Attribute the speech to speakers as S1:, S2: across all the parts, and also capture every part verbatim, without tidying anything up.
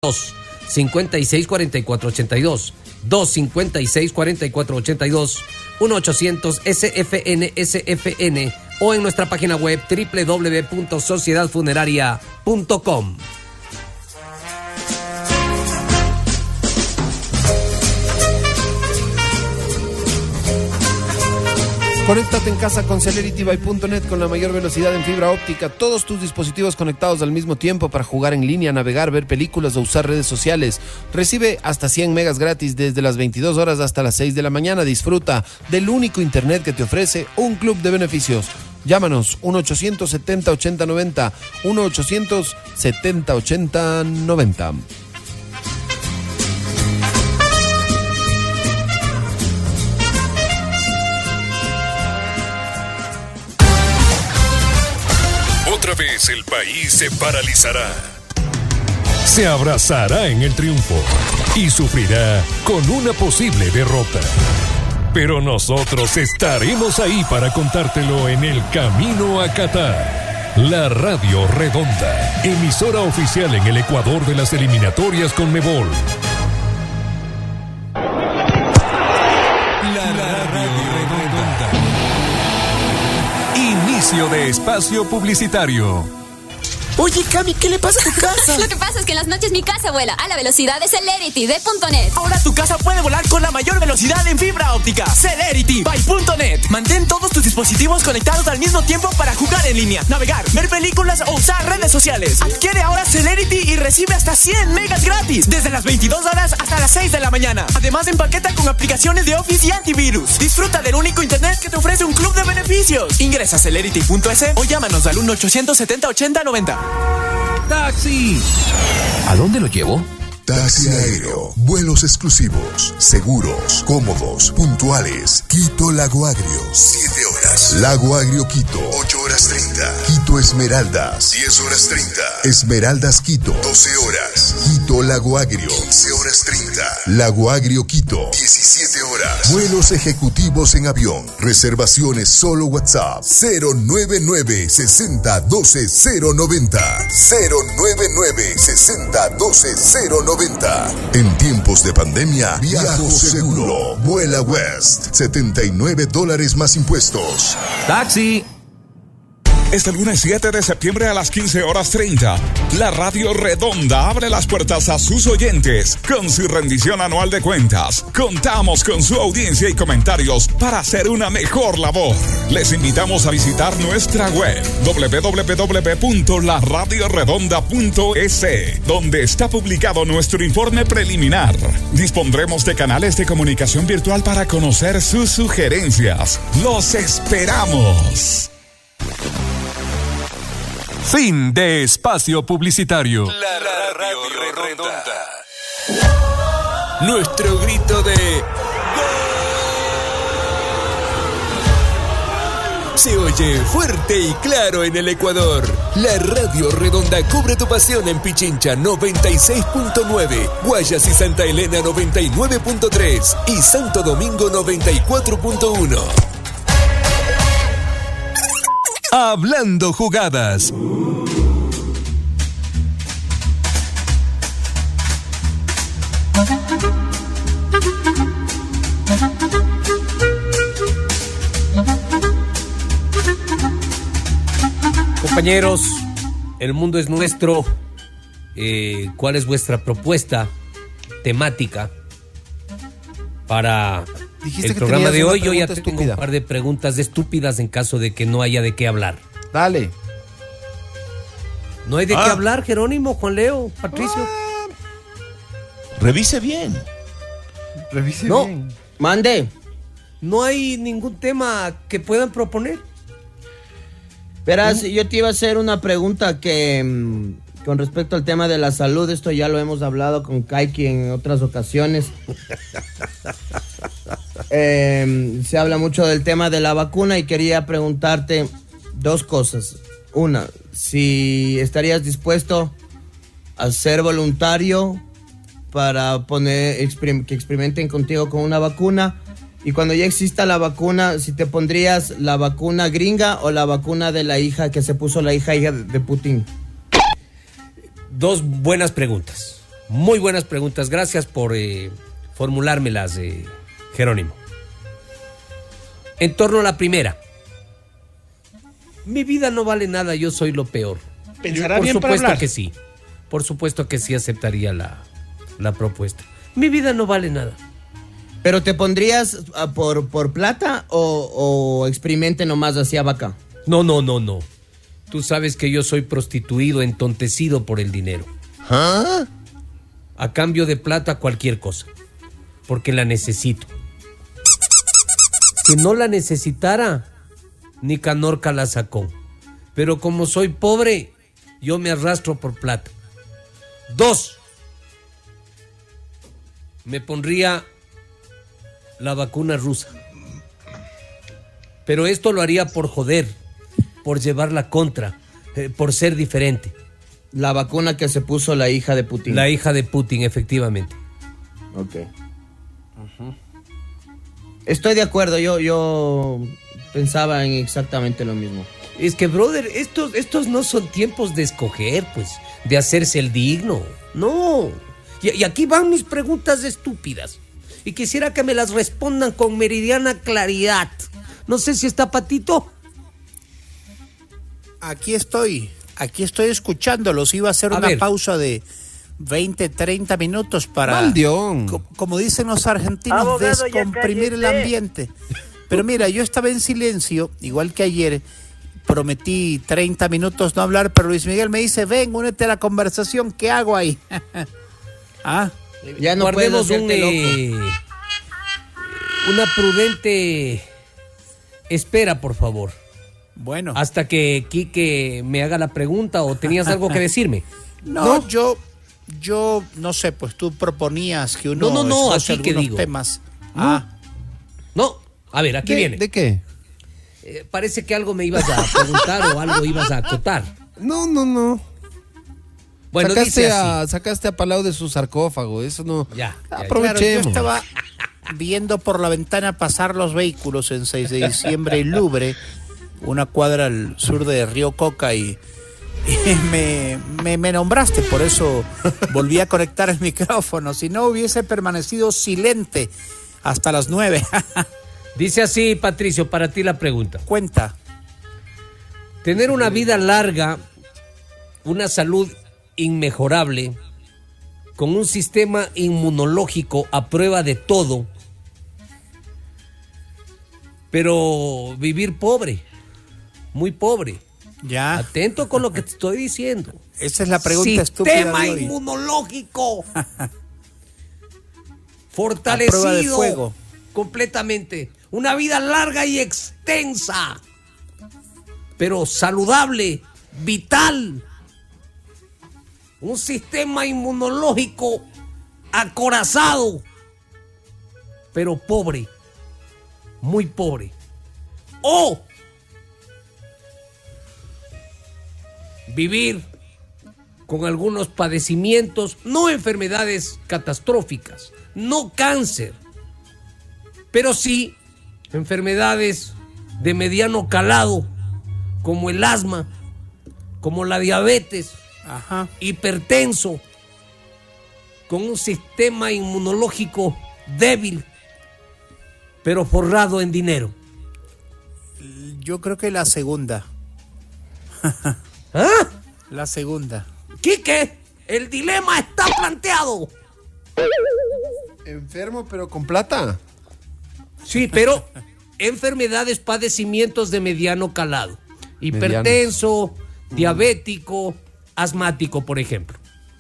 S1: cincuenta y seis cuarenta y cuatro ochenta y dos. dos cincuenta y seis cuarenta y cuatro ochenta y dos. uno ochocientos S F N S F N o en nuestra página web doble u doble u doble u punto sociedad funeraria punto com.
S2: Conéctate en casa con Celerity by punto net con la mayor velocidad en fibra óptica. Todos tus dispositivos conectados al mismo tiempo para jugar en línea, navegar, ver películas o usar redes sociales. Recibe hasta cien megas gratis desde las veintidós horas hasta las seis de la mañana. Disfruta del único internet que te ofrece un club de beneficios. Llámanos uno ochocientos setenta ochenta noventa. uno ochocientos setenta ochenta noventa.
S3: Otra vez el país se paralizará. Se abrazará en el triunfo y sufrirá con una posible derrota. Pero nosotros estaremos ahí para contártelo en el camino a Qatar. La Radio Redonda, emisora oficial en el Ecuador de las eliminatorias Conmebol. La Radio Redonda. Inicio de espacio publicitario.
S4: Oye, Cami, ¿qué le pasa a tu casa?
S5: Lo que pasa es que en las noches mi casa vuela a la velocidad de Celerity de punto net.
S4: Ahora tu casa puede volar con la mayor velocidad en fibra óptica. Celerity by punto net. Mantén todos tus dispositivos conectados al mismo tiempo para jugar en línea, navegar, ver películas o usar redes sociales. Adquiere ahora Celerity y recibe hasta cien megas gratis desde las veintidós horas hasta las seis de la mañana. Además, empaqueta con aplicaciones de Office y antivirus. Disfruta del único internet que te ofrece un club de beneficios. Ingresa a celerity punto es o llámanos al uno ochocientos setenta ochenta noventa.
S6: ¡Taxi! ¿A dónde lo llevo?
S7: Taxi aéreo, vuelos exclusivos, seguros, cómodos, puntuales. Quito Lago Agrio, siete horas. Lago Agrio Quito, ocho horas treinta. Quito Esmeraldas, diez horas treinta. Esmeraldas Quito, doce horas. Quito Lago Agrio, quince horas treinta. Lago Agrio Quito, diecisiete horas. Vuelos ejecutivos en avión. Reservaciones solo WhatsApp cero nueve nueve sesenta doce cero noventa. cero nueve nueve sesenta doce cero noventa. En tiempos de pandemia, viajo seguro. Vuela West. setenta y nueve dólares más impuestos.
S6: ¡Taxi!
S3: Este lunes siete de septiembre a las quince horas treinta, la Radio Redonda abre las puertas a sus oyentes con su rendición anual de cuentas. Contamos con su audiencia y comentarios para hacer una mejor labor. Les invitamos a visitar nuestra web doble u doble u doble u punto la radio redonda punto es, donde está publicado nuestro informe preliminar. Dispondremos de canales de comunicación virtual para conocer sus sugerencias. ¡Los esperamos!
S6: Fin de espacio publicitario.
S3: La Radio Redonda.
S6: Nuestro grito de ¡gol! Se oye fuerte y claro en el Ecuador. La Radio Redonda cubre tu pasión en Pichincha noventa y seis punto nueve, Guayas y Santa Elena noventa y nueve punto tres y Santo Domingo noventa y cuatro punto uno. Hablando jugadas.
S1: Compañeros, el mundo es nuestro. Eh, ¿Cuál es vuestra propuesta temática para
S2: Dijiste
S1: el
S2: que
S1: programa de
S2: tenías
S1: hoy?
S2: una
S1: Yo ya
S2: pregunta
S1: tengo
S2: estúpida.
S1: un par de preguntas estúpidas en caso de que no haya de qué hablar.
S2: Dale.
S1: ¿No hay de
S8: Ah.
S1: qué hablar, Jerónimo, Juan Leo, Patricio?
S8: Revise bien.
S2: Revise
S1: No.
S2: bien.
S9: Mande.
S1: ¿No hay ningún tema que puedan proponer?
S9: Verás, yo te iba a hacer una pregunta que mm, con respecto al tema de la salud, esto ya lo hemos hablado con Kaiki en otras ocasiones. Eh, se habla mucho del tema de la vacuna y quería preguntarte dos cosas. Una, si estarías dispuesto a ser voluntario para poner experim- que experimenten contigo con una vacuna. Y cuando ya exista la vacuna, si te pondrías la vacuna gringa o la vacuna de la hija que se puso la hija, hija de Putin.
S1: Dos buenas preguntas. Muy buenas preguntas. Gracias por eh, formulármelas, eh, Jerónimo. En torno a la primera. Mi vida no vale nada, yo soy lo peor.
S8: Pensará
S1: Por
S8: bien para
S1: supuesto
S8: hablar.
S1: que sí. Por supuesto que sí aceptaría la, la propuesta. Mi vida no vale nada.
S9: ¿Pero te pondrías ah, por, por plata o, o experimente nomás hacia vaca?
S1: No, no, no, no. Tú sabes que yo soy prostituido, entontecido por el dinero.
S2: ¿Ah?
S1: A cambio de plata cualquier cosa. Porque la necesito. Si no la necesitara, Nicanorca la sacó. Pero como soy pobre, yo me arrastro por plata. Dos. Me pondría la vacuna rusa. Pero esto lo haría por joder, por llevar la contra, eh, por ser diferente.
S9: La vacuna que se puso la hija de Putin.
S1: La hija de Putin, efectivamente.
S9: Ok. Estoy de acuerdo, yo, yo pensaba en exactamente lo mismo.
S1: Es que, brother, estos, estos no son tiempos de escoger, pues, de hacerse el digno. No. Y, y aquí van mis preguntas estúpidas. Y quisiera que me las respondan con meridiana claridad. No sé si está Patito.
S8: Aquí estoy, aquí estoy escuchándolos. Iba a hacer
S1: A
S8: una
S1: ver.
S8: pausa de veinte, treinta minutos para,
S2: Maldión.
S8: co- como dicen los argentinos,
S10: Abogado, ya
S8: descomprimir el
S10: cállese.
S8: ambiente. Pero mira, yo estaba en silencio, igual que ayer. Prometí treinta minutos no hablar, pero Luis Miguel me dice, ven, únete a la conversación, ¿qué hago ahí? ¿Ah?
S9: Ya no puedes
S1: Guardemos un,
S9: hacerte loco.
S1: eh, una prudente espera, por favor.
S8: Bueno.
S1: Hasta que Quique me haga la pregunta o tenías algo que decirme.
S8: No, yo, yo, no sé, pues tú proponías que uno
S1: No, no, no,
S8: escoge
S1: así que
S8: algunos
S1: digo.
S8: temas.
S1: No.
S8: Ah,
S1: No, a ver, aquí
S2: ¿De,
S1: viene.
S2: ¿De qué?
S1: Eh, parece que algo me ibas a preguntar o algo ibas a acotar.
S2: No, no, no.
S1: Bueno,
S2: sacaste,
S1: dice así.
S2: a, sacaste a Palau de su sarcófago, eso no.
S1: Ya, ya, ya.
S2: Aprovechemos.
S8: claro, yo estaba viendo por la ventana pasar los vehículos en seis de diciembre y Louvre, una cuadra al sur de Río Coca, y, y me, me, me nombraste, por eso volví a conectar el micrófono. Si no, hubiese permanecido silente hasta las nueve.
S1: Dice así, Patricio, para ti la pregunta.
S8: Cuenta.
S1: Tener una vida larga, una salud inmejorable, con un sistema inmunológico a prueba de todo, pero vivir pobre, muy pobre.
S8: Ya.
S1: Atento con lo que te estoy diciendo.
S8: Esa es la pregunta estúpida
S1: Sistema
S8: de hoy.
S1: inmunológico
S8: A prueba de
S1: fortalecido
S8: fuego.
S1: completamente. Una vida larga y extensa, pero saludable, vital. Un sistema inmunológico acorazado, pero pobre, muy pobre. O vivir con algunos padecimientos, no enfermedades catastróficas, no cáncer, pero sí enfermedades de mediano calado, como el asma, como la diabetes,
S8: Ajá.
S1: hipertenso, con un sistema inmunológico débil, pero forrado en dinero.
S8: Yo creo que la segunda.
S1: ¿Ah?
S8: La segunda.
S1: Quique, el dilema está planteado.
S2: Enfermo, pero con plata.
S1: Sí, pero enfermedades, padecimientos de mediano calado. Hipertenso, diabético, asmático, por ejemplo.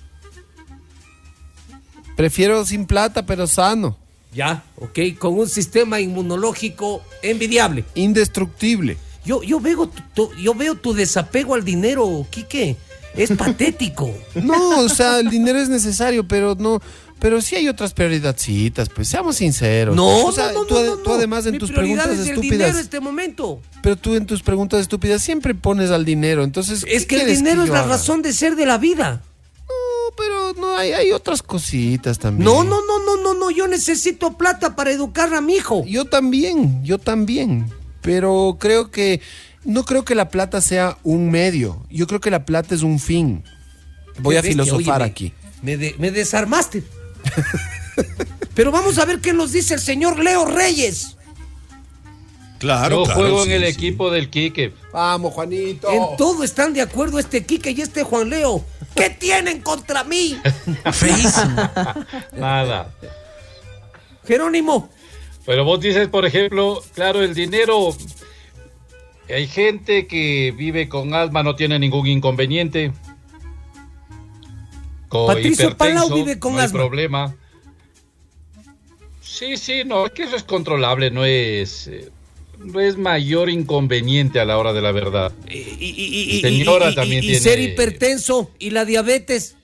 S2: Prefiero sin plata, pero sano.
S1: Ya, ok, con un sistema inmunológico envidiable.
S2: Indestructible.
S1: Yo, yo, veo, tu, tu- yo veo tu desapego al dinero, Quique. Es patético.
S2: No, o sea, el dinero es necesario, pero no. Pero sí hay otras prioridadcitas, pues seamos sinceros.
S1: No,
S2: o sea,
S1: no, no,
S2: tú,
S1: no,
S2: ade-
S1: no,
S2: tú
S1: no.
S2: además en
S1: Mi
S2: tus
S1: prioridad
S2: preguntas
S1: es el dinero en
S2: estúpidas.
S1: este momento.
S2: Pero tú en tus preguntas estúpidas siempre pones al dinero, entonces.
S1: Es
S2: ¿qué
S1: que el
S2: quieres
S1: dinero es
S2: yo
S1: la
S2: haga?
S1: razón de ser de la vida.
S2: No, pero no hay, hay otras cositas también.
S1: No, no, no, no, no, no. Yo necesito plata para educar a mi hijo.
S2: Yo también, yo también. Pero creo que. No creo que la plata sea un medio. Yo creo que la plata es un fin. Voy
S1: Qué
S2: a
S1: bestia,
S2: filosofar
S1: óyeme.
S2: aquí.
S1: Me, de, me desarmaste. Pero vamos a ver qué nos dice el señor Leo Reyes.
S10: Claro,
S11: Yo
S10: claro,
S11: juego
S10: sí,
S11: en el
S10: sí.
S11: equipo del Quique.
S2: Vamos, Juanito.
S1: En todo están de acuerdo este Quique y este Juan Leo. ¿Qué tienen contra mí?
S10: Feísimo.
S11: Nada.
S1: Jerónimo.
S11: Pero vos dices, por ejemplo, claro, el dinero. Hay gente que vive con asma, no tiene ningún inconveniente. Con
S1: Patricio
S11: hipertenso,
S1: Palau vive con
S11: no hay
S1: asma.
S11: problema. Sí, sí, no, es que eso es controlable, no es, eh, no es mayor inconveniente a la hora de la verdad.
S1: Y, y, y,
S11: Señora
S1: y, y,
S11: también
S1: y
S11: tiene.
S1: ser hipertenso y la diabetes.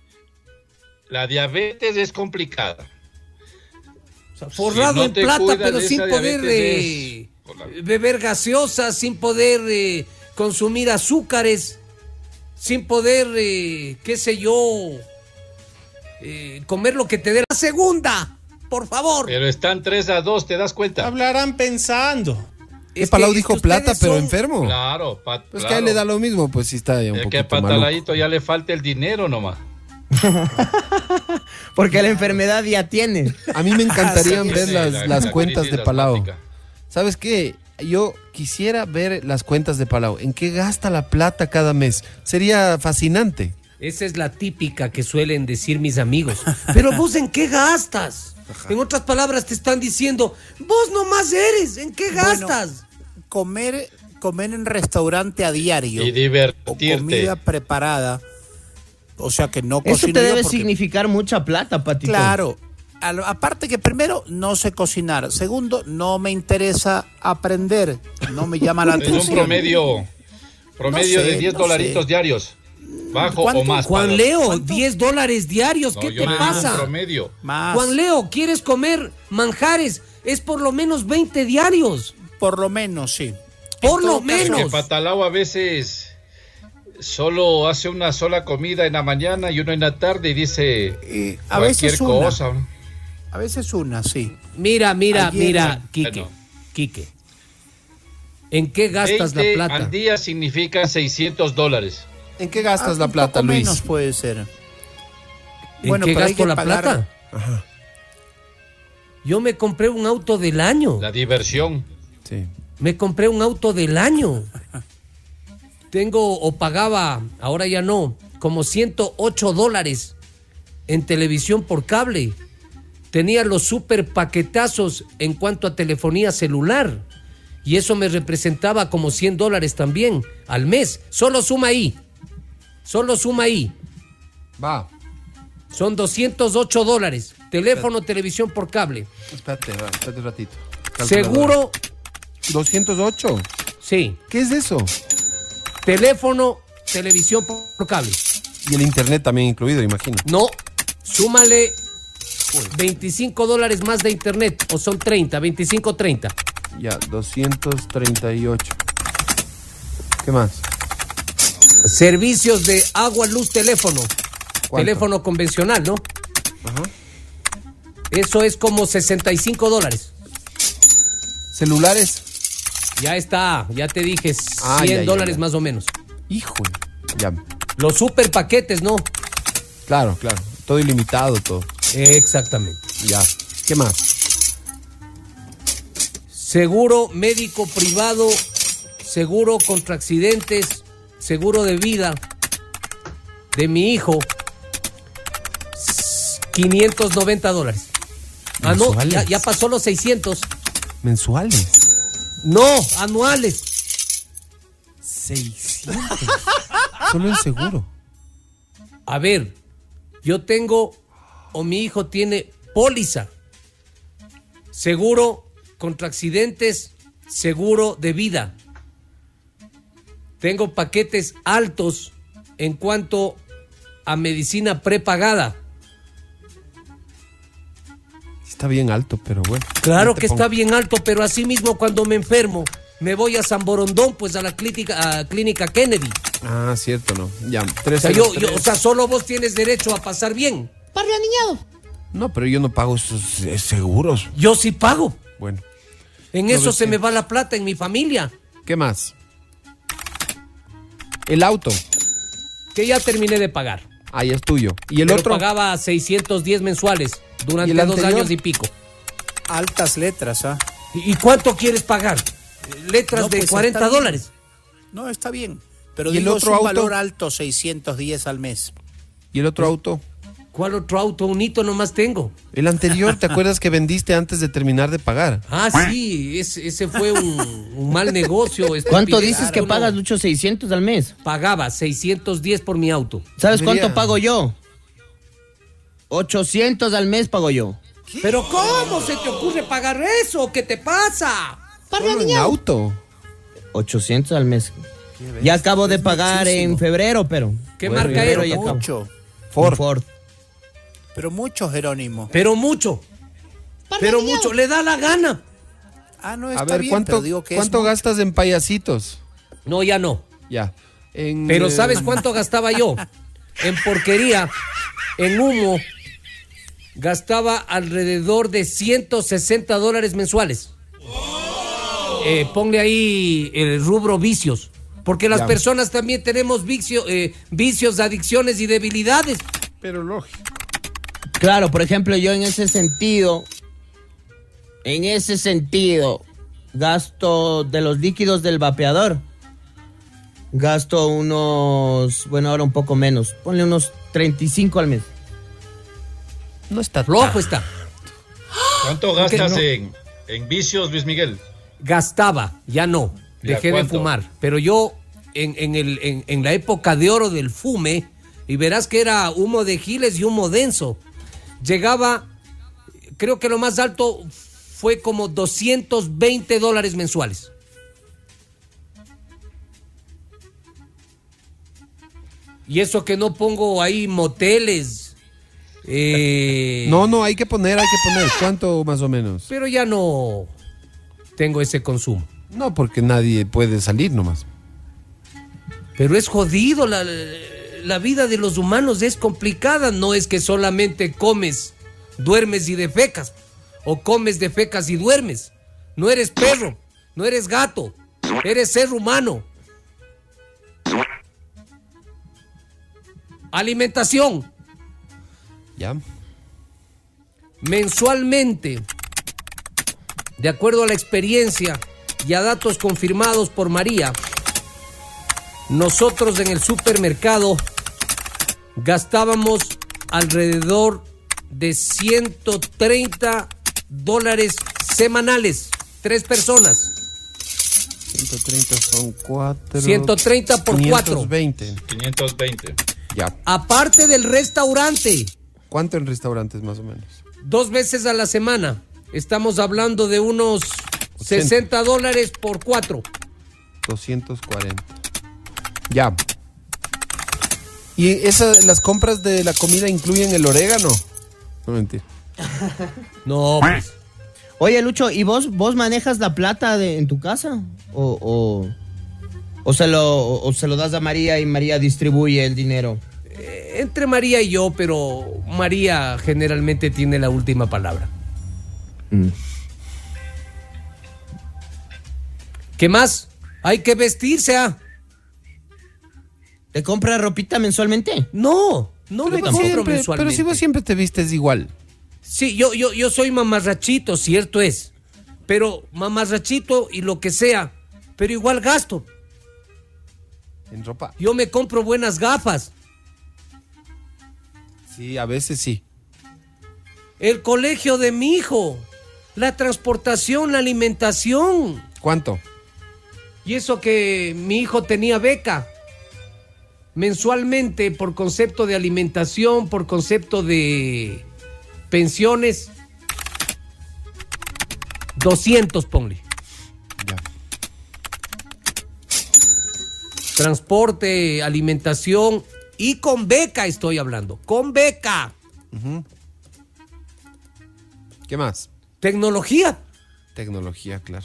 S11: La diabetes es complicada.
S1: O sea, forrado
S11: Si no
S1: en
S11: te
S1: plata,
S11: cuidas
S1: pero
S11: de
S1: sin
S11: esa
S1: poder
S11: diabetes
S1: eh,
S11: es por la-
S1: beber gaseosas, sin poder eh, consumir azúcares, sin poder, eh, qué sé yo, eh, comer lo que te dé la segunda, por favor.
S11: Pero están tres a dos, ¿te das cuenta?
S10: Hablarán pensando.
S2: ¿Qué
S1: Es
S2: Palau
S1: que-
S2: dijo
S1: es que
S2: plata,
S1: ustedes
S2: pero
S1: son-
S2: enfermo?
S11: Claro, pat,
S2: Pues que
S11: claro.
S2: a él le da lo mismo, pues sí está ya un
S11: Es que a
S2: poquito maluco.
S11: Pataladito ya le falta el dinero nomás.
S9: Porque la enfermedad ya tiene.
S2: A mí me encantarían
S11: Sí,
S2: ver
S11: sí,
S2: las,
S11: la-
S2: las
S11: la
S2: cuentas de
S11: crisis
S2: Palau.
S11: asmática.
S2: ¿Sabes qué? Yo quisiera ver las cuentas de Palau. ¿En qué gasta la plata cada mes? Sería fascinante.
S1: Esa es la típica que suelen decir mis amigos. Pero vos, ¿en qué gastas? En otras palabras, te están diciendo, vos nomás eres, ¿en qué gastas?
S8: Bueno, comer, comer en restaurante a diario.
S11: Y
S8: O
S11: divertirte.
S8: comida preparada. O sea que no
S9: Eso
S8: cocino
S9: te
S8: yo
S9: debe
S8: porque-
S9: significar mucha plata, Patito.
S8: Claro. A lo- aparte que primero, no sé cocinar. Segundo, no me interesa aprender. No me llama la
S11: Es
S8: atención.
S11: un promedio, promedio
S8: No sé,
S11: de diez
S8: no
S11: dolaritos
S8: sé.
S11: diarios. Bajo
S8: ¿Cuánto?
S11: o más.
S1: Juan
S11: para-
S1: Leo, diez dólares diarios,
S11: No,
S1: ¿qué
S11: yo
S1: te
S11: le digo un
S1: pasa?
S11: promedio.
S8: Más.
S1: Juan Leo, ¿quieres comer manjares? Es por lo menos veinte diarios.
S8: Por lo menos, sí.
S1: Por
S8: En
S1: lo
S8: todo caso,
S11: Es que
S1: menos.
S11: Patalao a veces solo hace una sola comida en la mañana y una en la tarde y dice
S8: eh, a
S11: cualquier
S8: veces una.
S11: cosa.
S8: A veces una, sí.
S1: Mira, mira,
S8: Ayer-
S1: mira, Quique,
S11: Bueno.
S1: Quique. ¿En qué gastas la
S11: veinte
S1: plata?
S11: al día significa seiscientos dólares.
S2: ¿En qué gastas
S8: Ah,
S2: la
S8: un
S2: plata,
S8: poco
S2: Luis?
S8: menos puede ser.
S1: ¿En
S8: Bueno,
S1: qué
S8: pero hay
S1: gasto
S8: que
S1: la
S8: pagar-
S1: plata?
S2: Ajá,
S1: Yo me compré un auto del año.
S11: La diversión.
S2: sí.
S1: Me compré un auto del año. Tengo o pagaba, ahora ya no, como ciento ocho dólares en televisión por cable. Tenía los super paquetazos en cuanto a telefonía celular. Y eso me representaba como cien dólares también al mes. Solo suma ahí. Solo suma ahí.
S2: Va,
S1: Son doscientos ocho dólares. Teléfono, televisión por cable.
S2: espérate, va, espérate un ratito. Calculadora.
S1: Seguro,
S2: doscientos ocho.
S1: sí.
S2: ¿Qué es eso?
S1: Teléfono, televisión por por cable.
S2: Y el internet también incluido, imagino.
S1: No, súmale veinticinco dólares más de internet. O son treinta, veinticinco, treinta.
S2: Ya, doscientos treinta y ocho. ¿Qué más?
S1: Servicios de agua, luz, teléfono.
S2: ¿Cuánto?
S1: Teléfono convencional, ¿no?
S2: Ajá.
S1: Eso es como sesenta y cinco dólares.
S2: Celulares.
S1: Ya está, ya te dije,
S2: Ah,
S1: cien
S2: ya, ya,
S1: dólares
S2: ya.
S1: más o menos.
S2: Híjole. Ya.
S1: Los super paquetes, ¿no?
S2: Claro, claro. Todo ilimitado, todo.
S1: Exactamente.
S2: Ya. ¿Qué más?
S1: Seguro médico privado, seguro contra accidentes, seguro de vida de mi hijo, s- quinientos noventa dólares. Ah, no,
S2: ¿Mensuales?
S1: ya, ya pasó los seiscientos.
S2: Mensuales.
S1: No, anuales.
S2: seiscientos. Solo el seguro.
S1: A ver, yo tengo, o mi hijo tiene póliza, seguro contra accidentes, seguro de vida. Tengo paquetes altos en cuanto a medicina prepagada.
S2: Está bien alto, pero bueno.
S1: Claro
S2: No te
S1: que está
S2: pongo-
S1: bien alto, pero así mismo cuando me enfermo, me voy a San Borondón, pues a la clínica, a clínica Kennedy.
S2: Ah, cierto, no. Ya,
S1: O
S2: tres
S1: sea,
S2: cero
S1: yo, yo-
S2: tres.
S1: o sea, solo vos tienes derecho a pasar bien.
S2: No, pero yo no pago esos eh, seguros.
S1: Yo sí pago.
S2: Bueno,
S1: En eso se
S2: novecientos.
S1: me va la plata en mi familia,
S2: ¿qué más? El auto.
S1: que ya terminé de pagar.
S2: Ahí es tuyo. ¿Y el
S1: Pero
S2: otro?
S1: pagaba seiscientos diez mensuales durante
S2: ¿Y el
S1: dos
S2: anterior?
S1: años y pico.
S8: Altas letras, ¿ah?
S1: ¿Y y cuánto quieres pagar? Letras
S8: No,
S1: de
S8: pues,
S1: cuarenta
S8: está bien.
S1: dólares.
S8: No, está bien. Pero
S2: ¿Y el
S8: digo,
S2: otro
S8: es un
S2: auto?
S8: valor alto, seiscientos diez al mes.
S2: ¿Y el otro auto?
S1: ¿Cuál otro auto? Un hito nomás tengo.
S2: El anterior, ¿te acuerdas que vendiste antes de terminar de pagar?
S1: Ah, sí, ese, ese fue un, un mal negocio.
S9: ¿Cuánto
S1: estupidez.
S9: dices que
S1: No,
S9: pagas,
S1: no.
S9: Lucho? seiscientos al mes.
S1: Pagaba seiscientos diez por mi auto.
S9: ¿Sabes
S2: Debería-
S9: cuánto pago yo? ochocientos al mes pago yo.
S1: ¿Pero cómo se te ocurre pagar eso? ¿Qué te pasa?
S2: Solo en auto.
S9: ochocientos al mes. Ya acabo de pagar en febrero, pero.
S1: ¿Qué
S9: Bueno,
S1: marca
S9: febrero
S1: era?
S9: ya acabo.
S8: Mucho.
S2: Ford.
S9: Un Ford.
S8: Pero mucho, Jerónimo.
S1: Pero mucho. Pero mucho. Le da la gana.
S8: Ah, no,
S2: A
S8: está
S2: ver,
S8: bien,
S2: ¿cuánto,
S8: pero digo que es
S2: ¿cuánto
S8: mucho.
S2: gastas en payasitos?
S1: No, ya no.
S2: Ya. En,
S1: Pero
S2: eh,
S1: ¿sabes cuánto gastaba yo? En porquería, en humo, gastaba alrededor de ciento sesenta dólares mensuales. Eh, ponle ahí el rubro vicios. Porque las
S2: Ya.
S1: personas también tenemos vicio, eh, vicios, adicciones y debilidades.
S2: Pero lógico.
S9: Claro, por ejemplo, yo en ese sentido, en ese sentido, gasto de los líquidos del vapeador, gasto unos, bueno, ahora un poco menos, ponle unos treinta y cinco al mes.
S2: No está
S1: Flojo está.
S11: ¿Cuánto
S1: ¿Por qué
S11: gastas
S1: no?
S11: en, en vicios, Luis Miguel?
S1: Gastaba, ya no,
S11: ¿Ya
S1: dejé de
S11: cuánto?
S1: fumar. Pero yo, en, en, el, en, en la época de oro del fume, y verás que era humo de giles y humo denso, llegaba, creo que lo más alto fue como doscientos veinte dólares mensuales. Y eso que no pongo ahí moteles. eh,
S2: No, no, hay que poner, hay que poner. ¿Cuánto más o menos?
S1: Pero ya no tengo ese consumo.
S2: No, porque nadie puede salir nomás.
S1: Pero es jodido, la, la vida de los humanos es complicada. No es que solamente comes, duermes y defecas. O comes, defecas y duermes. No eres perro, no eres gato, eres ser humano. Alimentación.
S2: Ya.
S1: Mensualmente, de acuerdo a la experiencia y a datos confirmados por María, nosotros en el supermercado gastábamos alrededor de ciento treinta dólares semanales, tres personas.
S2: ciento treinta son cuatro.
S1: ciento treinta por cuatro.
S2: quinientos veinte.
S11: quinientos veinte.
S2: Ya.
S1: Aparte del restaurante,
S2: ¿Cuánto en restaurantes más o menos?
S1: dos veces a la semana. Estamos hablando de unos sesenta dólares por cuatro.
S2: doscientos cuarenta. Ya. ¿Y esa, las compras de la comida incluyen el orégano? No mentir.
S1: No, pues.
S9: Oye, Lucho, ¿y vos, vos manejas la plata de, en tu casa? ¿O, o, o, se lo, o, o se lo das a María y María distribuye el dinero?
S1: Eh, entre María y yo, pero María generalmente tiene la última palabra.
S9: Mm.
S1: ¿Qué más? Hay que vestirse, ¿ah?
S9: ¿Te compras ropita mensualmente?
S1: No, no me
S2: Pero
S1: compro
S2: siempre-
S1: mensualmente.
S2: pero si vos siempre te vistes igual.
S1: Sí, yo, yo, yo soy mamarrachito, cierto es. Pero mamarrachito y lo que sea, pero igual gasto.
S2: En ropa.
S1: Yo me compro buenas gafas.
S2: Sí, a veces sí.
S1: El colegio de mi hijo, la transportación, la alimentación.
S2: ¿Cuánto?
S1: Y eso que mi hijo tenía beca. Mensualmente, por concepto de alimentación, por concepto de pensiones, doscientos, ponle.
S2: Ya.
S1: Transporte, alimentación y con beca estoy hablando. Con beca.
S2: Ujú. ¿Qué más?
S1: Tecnología.
S2: Tecnología, claro.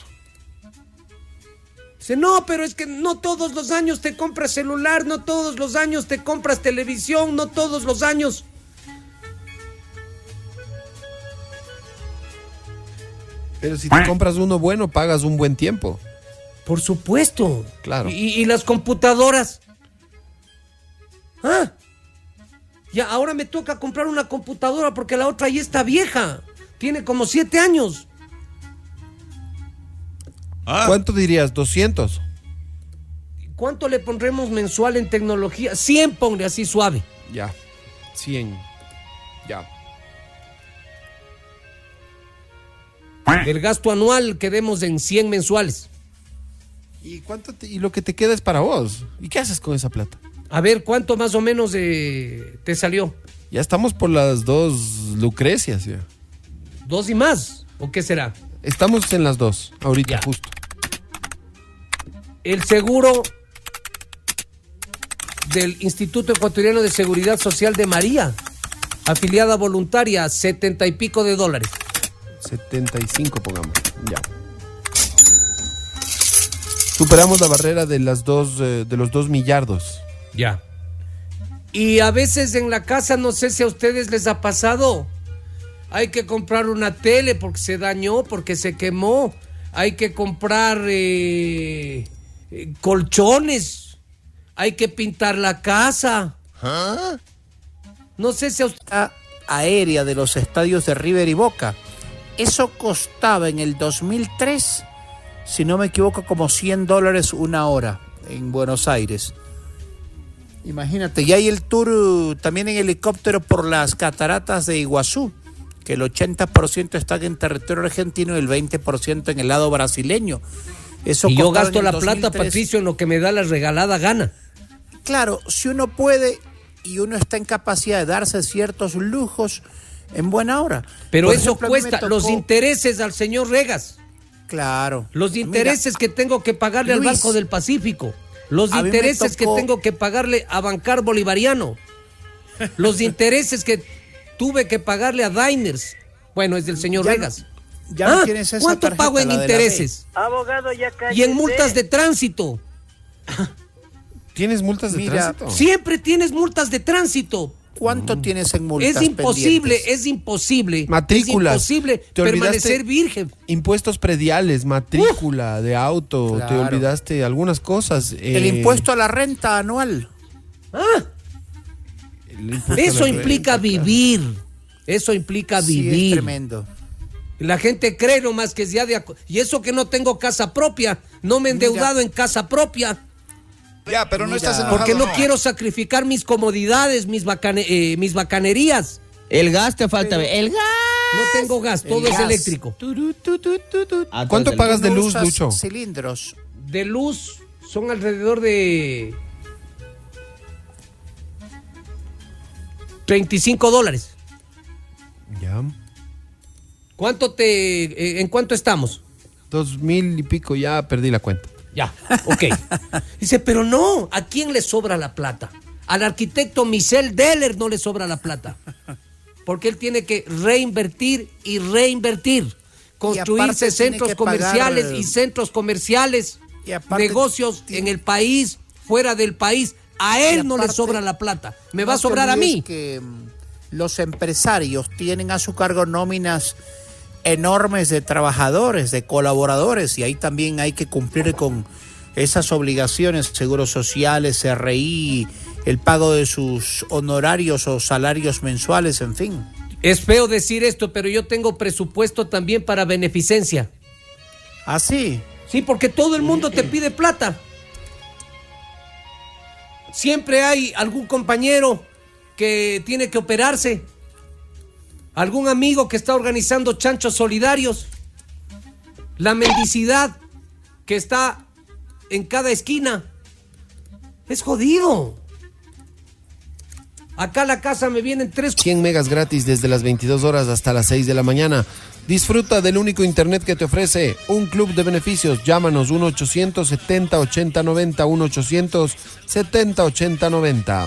S1: Dice, no, pero es que no todos los años te compras celular, no todos los años te compras televisión, no todos los años.
S2: Pero si te compras uno bueno, pagas un buen tiempo.
S1: Por supuesto.
S2: Claro.
S1: ¿Y, y las computadoras? ¿Ah? Ya, ahora me toca comprar una computadora porque la otra ya está vieja. Tiene como siete años.
S2: Ah. ¿Cuánto dirías? ¿doscientos?
S1: ¿Cuánto le pondremos mensual en tecnología? cien, ponle así suave.
S2: Ya, cien. Ya.
S1: El gasto anual quedemos en cien mensuales.
S2: ¿Y cuánto te, y lo que te queda es para vos? ¿Y qué haces con esa plata?
S1: A ver, ¿cuánto más o menos eh, te salió?
S2: Ya estamos por las dos Lucrecias, ya.
S1: ¿Dos y más? ¿O qué será?
S2: Estamos en las dos, ahorita, ya. Justo.
S1: El seguro del Instituto Ecuatoriano de Seguridad Social de María, afiliada voluntaria, setenta y pico de dólares.
S2: setenta y cinco, pongamos. Ya. Superamos la barrera de las dos, eh, de los dos millardos.
S1: Ya. Y a veces en la casa, no sé si a ustedes les ha pasado, hay que comprar una tele porque se dañó, porque se quemó. Hay que comprar eh, eh, colchones. Hay que pintar la casa.
S8: ¿Ah?
S1: No sé si a usted...
S8: aérea de los estadios de River y Boca. Eso costaba en el dos mil tres, si no me equivoco, como cien dólares una hora en Buenos Aires. Imagínate, y hay el tour uh, también en helicóptero por las cataratas de Iguazú, que el ochenta por ciento está en territorio argentino y el veinte por ciento en el lado brasileño. Eso
S1: y yo gasto la plata, Patricio, en lo que me da la regalada gana.
S8: Claro, si uno puede y uno está en capacidad de darse ciertos lujos, en buena hora.
S1: Pero
S8: Por
S1: eso
S8: ejemplo,
S1: cuesta,
S8: tocó...
S1: los intereses al señor Regas.
S8: Claro.
S1: Los intereses Mira, que tengo que pagarle Luis, al Banco del Pacífico. Los intereses tocó... que tengo que pagarle a Bancar Bolivariano. Los intereses que tuve que pagarle a Diners. Bueno, es del señor
S8: ya
S1: Regas.
S8: No, ya
S1: ¿Ah?
S8: no tienes esa
S1: ¿Cuánto
S8: tarjeta,
S1: pago en intereses?
S12: Abogado, ya cállese.
S1: Y en multas de tránsito.
S2: ¿Tienes multas de
S8: Mira,
S2: tránsito?
S1: Siempre tienes multas de tránsito.
S8: ¿Cuánto mm. tienes en multas?
S1: Es imposible,
S8: pendientes?
S1: es imposible.
S2: Matrículas.
S1: Es imposible permanecer virgen.
S2: Impuestos prediales, matrícula uh, de auto, claro. Te olvidaste algunas cosas.
S8: El eh, impuesto a la renta anual.
S1: Ah. Eso implica renta, vivir. Claro. Eso implica
S8: sí,
S1: vivir.
S8: Es tremendo.
S1: La gente cree nomás que es ya de... Y eso que no tengo casa propia, no me he endeudado Mira. en casa propia.
S13: Ya, pero no Mira, estás enojado.
S1: Porque no,
S13: no
S1: quiero sacrificar mis comodidades, mis, bacane, eh, mis bacanerías.
S9: El gas te falta. Pero, el gas.
S1: No tengo gas, todo
S8: el
S1: es
S8: gas.
S1: eléctrico.
S8: Tu, tu, tu, tu, tu, tu.
S2: Ah, ¿cuánto pagas de luz, Lucho?
S8: Cilindros.
S1: De luz son alrededor de treinta y cinco dólares.
S2: Ya.
S1: ¿Cuánto te, eh, en cuánto estamos?
S2: Dos mil y pico, ya perdí la cuenta.
S1: Ya, ok. Dice, pero no, ¿a quién le sobra la plata? Al arquitecto Michel Deller no le sobra la plata. Porque él tiene que reinvertir y reinvertir. Construirse centros comerciales pagar... y centros comerciales, y negocios tiene... en el país, fuera del país. A él aparte, no le sobra la plata. Me va a sobrar a mí.
S8: Que los empresarios tienen a su cargo nóminas enormes de trabajadores, de colaboradores, y ahí también hay que cumplir con esas obligaciones, seguros sociales, R I, el pago de sus honorarios o salarios mensuales, en fin.
S1: Es feo decir esto, pero yo tengo presupuesto también para beneficencia.
S8: ¿Ah, sí?
S1: Sí, porque todo el mundo te pide plata. Siempre hay algún compañero que tiene que operarse. Algún amigo que está organizando chanchos solidarios. La mendicidad que está en cada esquina. Es jodido. Acá a la casa me vienen tres...
S2: cien megas gratis desde las veintidós horas hasta las seis de la mañana. Disfruta del único internet que te ofrece un club de beneficios. Llámanos uno ochocientos setenta ochenta noventa, uno ochocientos setenta ochenta noventa.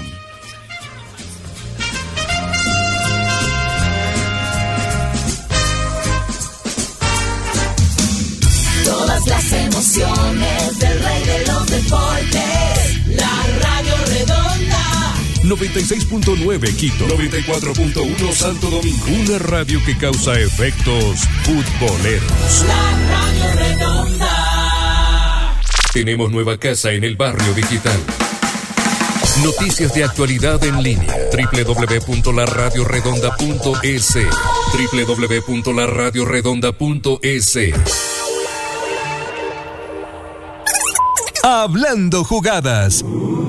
S14: Todas las emociones del rey de los deportes, la Radio Redonda.
S3: noventa y seis punto nueve Quito, noventa y cuatro punto uno Santo Domingo. Una radio que causa efectos futboleros.
S14: La Radio Redonda.
S6: Tenemos nueva casa en el barrio digital. Noticias de actualidad en línea. doble u doble u doble u punto la radio redonda punto es. doble u doble u doble u punto la radio redonda punto es.
S12: Hablando jugadas.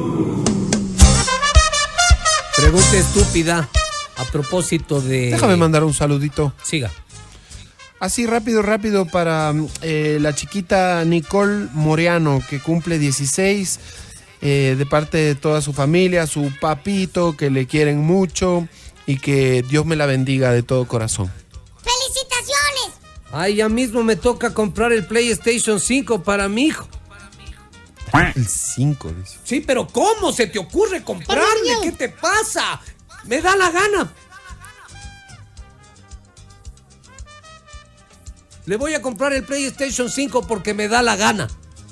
S1: Pregunta estúpida a propósito de...
S2: Déjame mandar un saludito.
S1: Siga.
S2: Así rápido, rápido para eh, la chiquita Nicole Moreano, que cumple dieciséis, eh, de parte de toda su familia, su papito, que le quieren mucho y que Dios me la bendiga de todo corazón.
S15: ¡Felicitaciones!
S1: Ay, ya mismo me toca comprar el PlayStation cinco para mi hijo.
S2: El cinco, dice.
S1: Sí, pero ¿cómo se te ocurre comprarle? ¿Qué te pasa? Me da la gana. Le voy a comprar el PlayStation cinco porque me da la gana.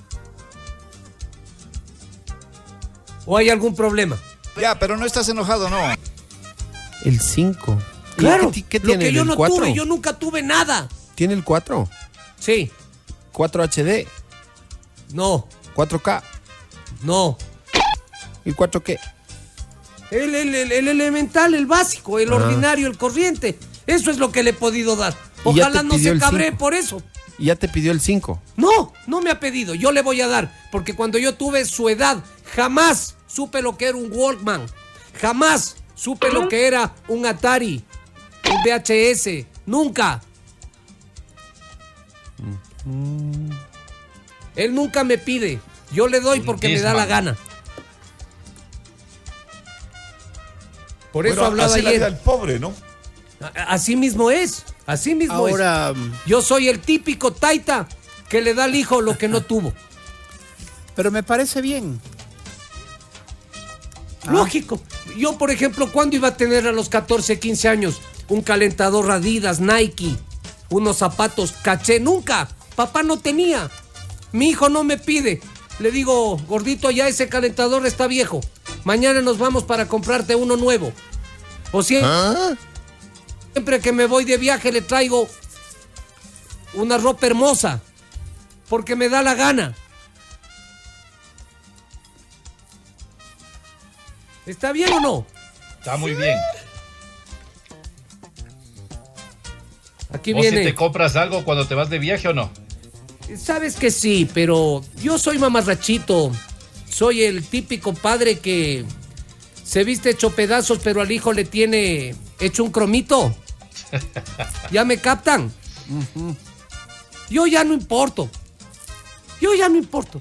S1: ¿O hay algún problema?
S13: Ya, pero no estás enojado, ¿no?
S2: El cinco.
S1: Claro,
S2: ¿Qué, qué
S1: lo
S2: tiene?
S1: que yo
S2: ¿El
S1: no
S2: cuatro?
S1: tuve, yo nunca tuve nada.
S2: ¿Tiene el cuatro?
S1: Sí.
S2: ¿cuatro H D?
S1: No.
S2: ¿cuatro K?
S1: No.
S2: ¿Y cuatro qué?
S1: El, el, el, el elemental, el básico, el
S2: Ah.
S1: ordinario, el corriente. Eso es lo que le he podido dar.
S2: ¿Y ya
S1: Ojalá
S2: te
S1: no
S2: pidió
S1: se
S2: el
S1: cabree
S2: cinco?
S1: por eso.
S2: ¿Y ya te pidió el cinco?
S1: No, no me ha pedido. Yo le voy a dar. Porque cuando yo tuve su edad, jamás supe lo que era un Walkman. Jamás supe lo que era un Atari, un V H S. Nunca. Él nunca me pide. Yo le doy porque me da la gana. Por eso
S16: Bueno,
S1: hablaba
S16: así la vida
S1: ayer.
S16: del pobre, ¿no?
S1: A- Así mismo es. Así mismo
S8: Ahora,
S1: es. Yo soy el típico taita que le da al hijo lo que no tuvo.
S8: Pero me parece bien.
S1: Lógico. Yo, por ejemplo, ¿cuándo iba a tener a los catorce, quince años un calentador Adidas, Nike, unos zapatos caché? Nunca. Papá no tenía. Mi hijo no me pide. Le digo, gordito, ya ese calentador está viejo. Mañana nos vamos para comprarte uno nuevo. O siempre, siempre que me voy de viaje le traigo una ropa hermosa. Porque me da la gana. ¿Está bien o no?
S11: Está muy bien.
S1: Aquí
S11: ¿Vos
S1: viene.
S11: si te compras algo cuando te vas de viaje o no?
S1: Sabes que sí, pero yo soy mamarrachito. Soy el típico padre que se viste hecho pedazos, pero al hijo le tiene hecho un cromito. ¿Ya me captan? Yo ya no importo. Yo ya no importo.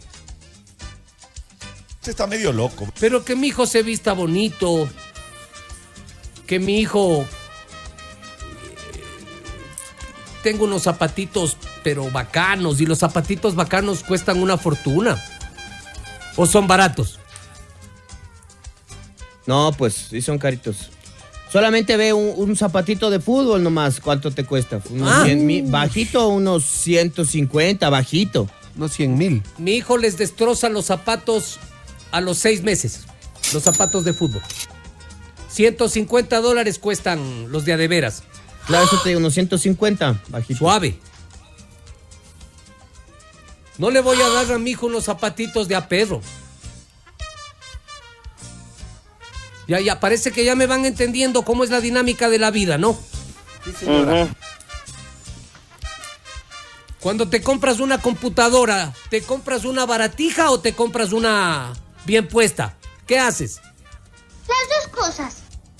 S16: Usted está medio loco.
S1: Pero que mi hijo se vista bonito. Que mi hijo eh, tenga unos zapatitos, pero bacanos. Y los zapatitos bacanos cuestan una fortuna. ¿O son baratos?
S9: No, pues sí son caritos. Solamente ve un, un zapatito de fútbol nomás. ¿Cuánto te cuesta? Unos
S1: Ah.
S9: cien mil, bajito, unos ciento cincuenta, bajito.
S2: No, cien mil.
S1: Mi hijo les destroza los zapatos a los seis meses. Los zapatos de fútbol. ciento cincuenta dólares cuestan los de a de veras.
S9: Claro, eso te digo, unos ciento cincuenta, bajito.
S1: Suave. No le voy a dar a mi hijo unos zapatitos de a perro. Ya, ya, parece que ya me van entendiendo cómo es la dinámica de la vida, ¿no?
S2: Sí, señora.
S1: Cuando te compras una computadora, ¿te compras una baratija o te compras una bien puesta? ¿Qué haces?
S15: Las dos cosas.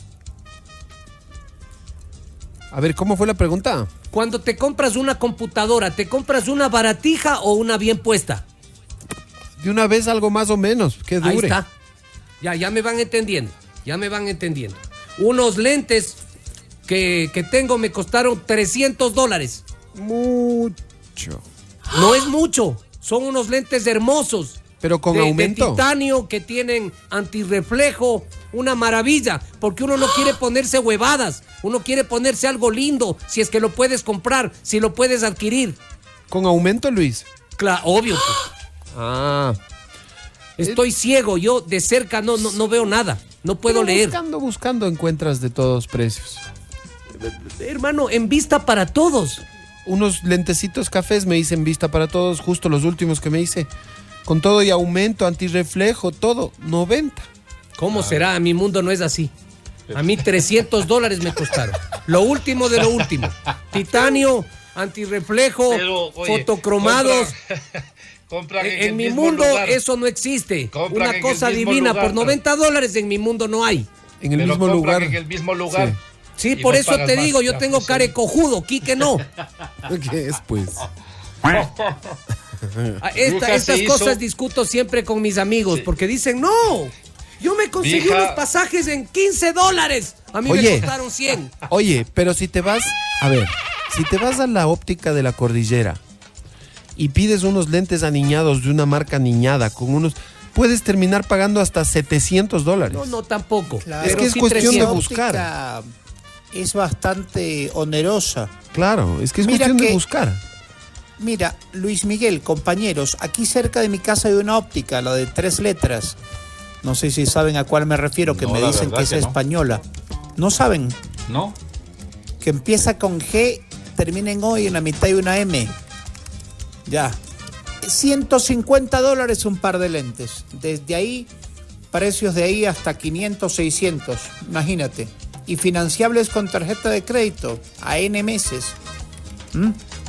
S2: A ver, ¿cómo fue la pregunta?
S1: Cuando te compras una computadora, ¿te compras una baratija o una bien puesta?
S2: De una vez algo más o menos, que dure.
S1: Ahí está. Ya, ya me van entendiendo. Ya me van entendiendo. Unos lentes que, que tengo me costaron trescientos dólares.
S2: Mucho.
S1: No es mucho. Son unos lentes hermosos.
S2: Pero con
S1: de,
S2: aumento.
S1: de titanio que tienen antirreflejo. Una maravilla. Porque uno no quiere ponerse huevadas. Uno quiere ponerse algo lindo. Si es que lo puedes comprar. Si lo puedes adquirir.
S2: ¿Con aumento, Luis?
S1: Claro, obvio. Pues.
S2: Ah.
S1: Estoy ciego. Yo de cerca no, no, no veo nada. No puedo
S2: Pero
S1: leer.
S2: Buscando, buscando encuentras de todos precios.
S1: Hermano, en vista para todos.
S2: Unos lentecitos cafés me hice en vista para todos, justo los últimos que me hice. Con todo y aumento, antirreflejo, todo, noventa.
S1: ¿Cómo será? Mi mundo no es así. A mí trescientos dólares me costaron. Lo último de lo último. Titanio, antirreflejo,
S11: Pero, oye,
S1: fotocromados.
S11: compra- compran en,
S1: En,
S11: el
S1: en mi
S11: mismo
S1: mundo
S11: lugar.
S1: eso no existe.
S11: Compran
S1: Una
S11: en
S1: cosa
S11: el mismo
S1: divina.
S11: lugar,
S1: Por noventa dólares en mi mundo no hay.
S2: En el
S11: Pero
S2: mismo
S11: compran
S2: lugar.
S11: en el mismo lugar.
S1: Sí,
S11: Y
S1: por
S11: no
S1: eso
S11: pagas
S1: te
S11: más.
S1: digo, yo
S11: Ya,
S1: tengo
S11: pues,
S1: care cojudo, Quique no.
S2: ¿Qué es, pues?
S1: Ah, esta-
S11: Lucas se
S1: estas
S11: hizo-
S1: cosas discuto siempre con mis amigos porque dicen, no, yo me conseguí
S11: Vieja-
S1: unos pasajes en quince dólares. A mí
S2: Oye.
S1: me costaron cien.
S2: Oye, pero si te vas, a ver, si te vas a la óptica de la cordillera y pides unos lentes aniñados de una marca aniñada con unos, puedes terminar pagando hasta setecientos dólares.
S1: No, no, tampoco.
S8: Claro.
S2: Es que es
S1: sí
S2: cuestión de
S1: trescientos.
S2: buscar.
S8: La óptica es bastante onerosa.
S2: Claro, es que es
S8: Mira
S2: cuestión de
S8: que-
S2: buscar.
S8: Mira, Luis Miguel, compañeros, aquí cerca de mi casa hay una óptica, la de tres letras. No sé si saben a cuál me refiero, que
S11: No,
S8: me
S11: la
S8: dicen
S11: verdad
S8: que es
S11: que no.
S8: española. ¿No saben?
S11: ¿No?
S8: Que empieza con G, termina en O y en la mitad hay una M. Ya. ciento cincuenta dólares un par de lentes. Desde ahí, precios de ahí hasta quinientos, seiscientos. Imagínate. Y financiables con tarjeta de crédito a N meses. ¿Mm?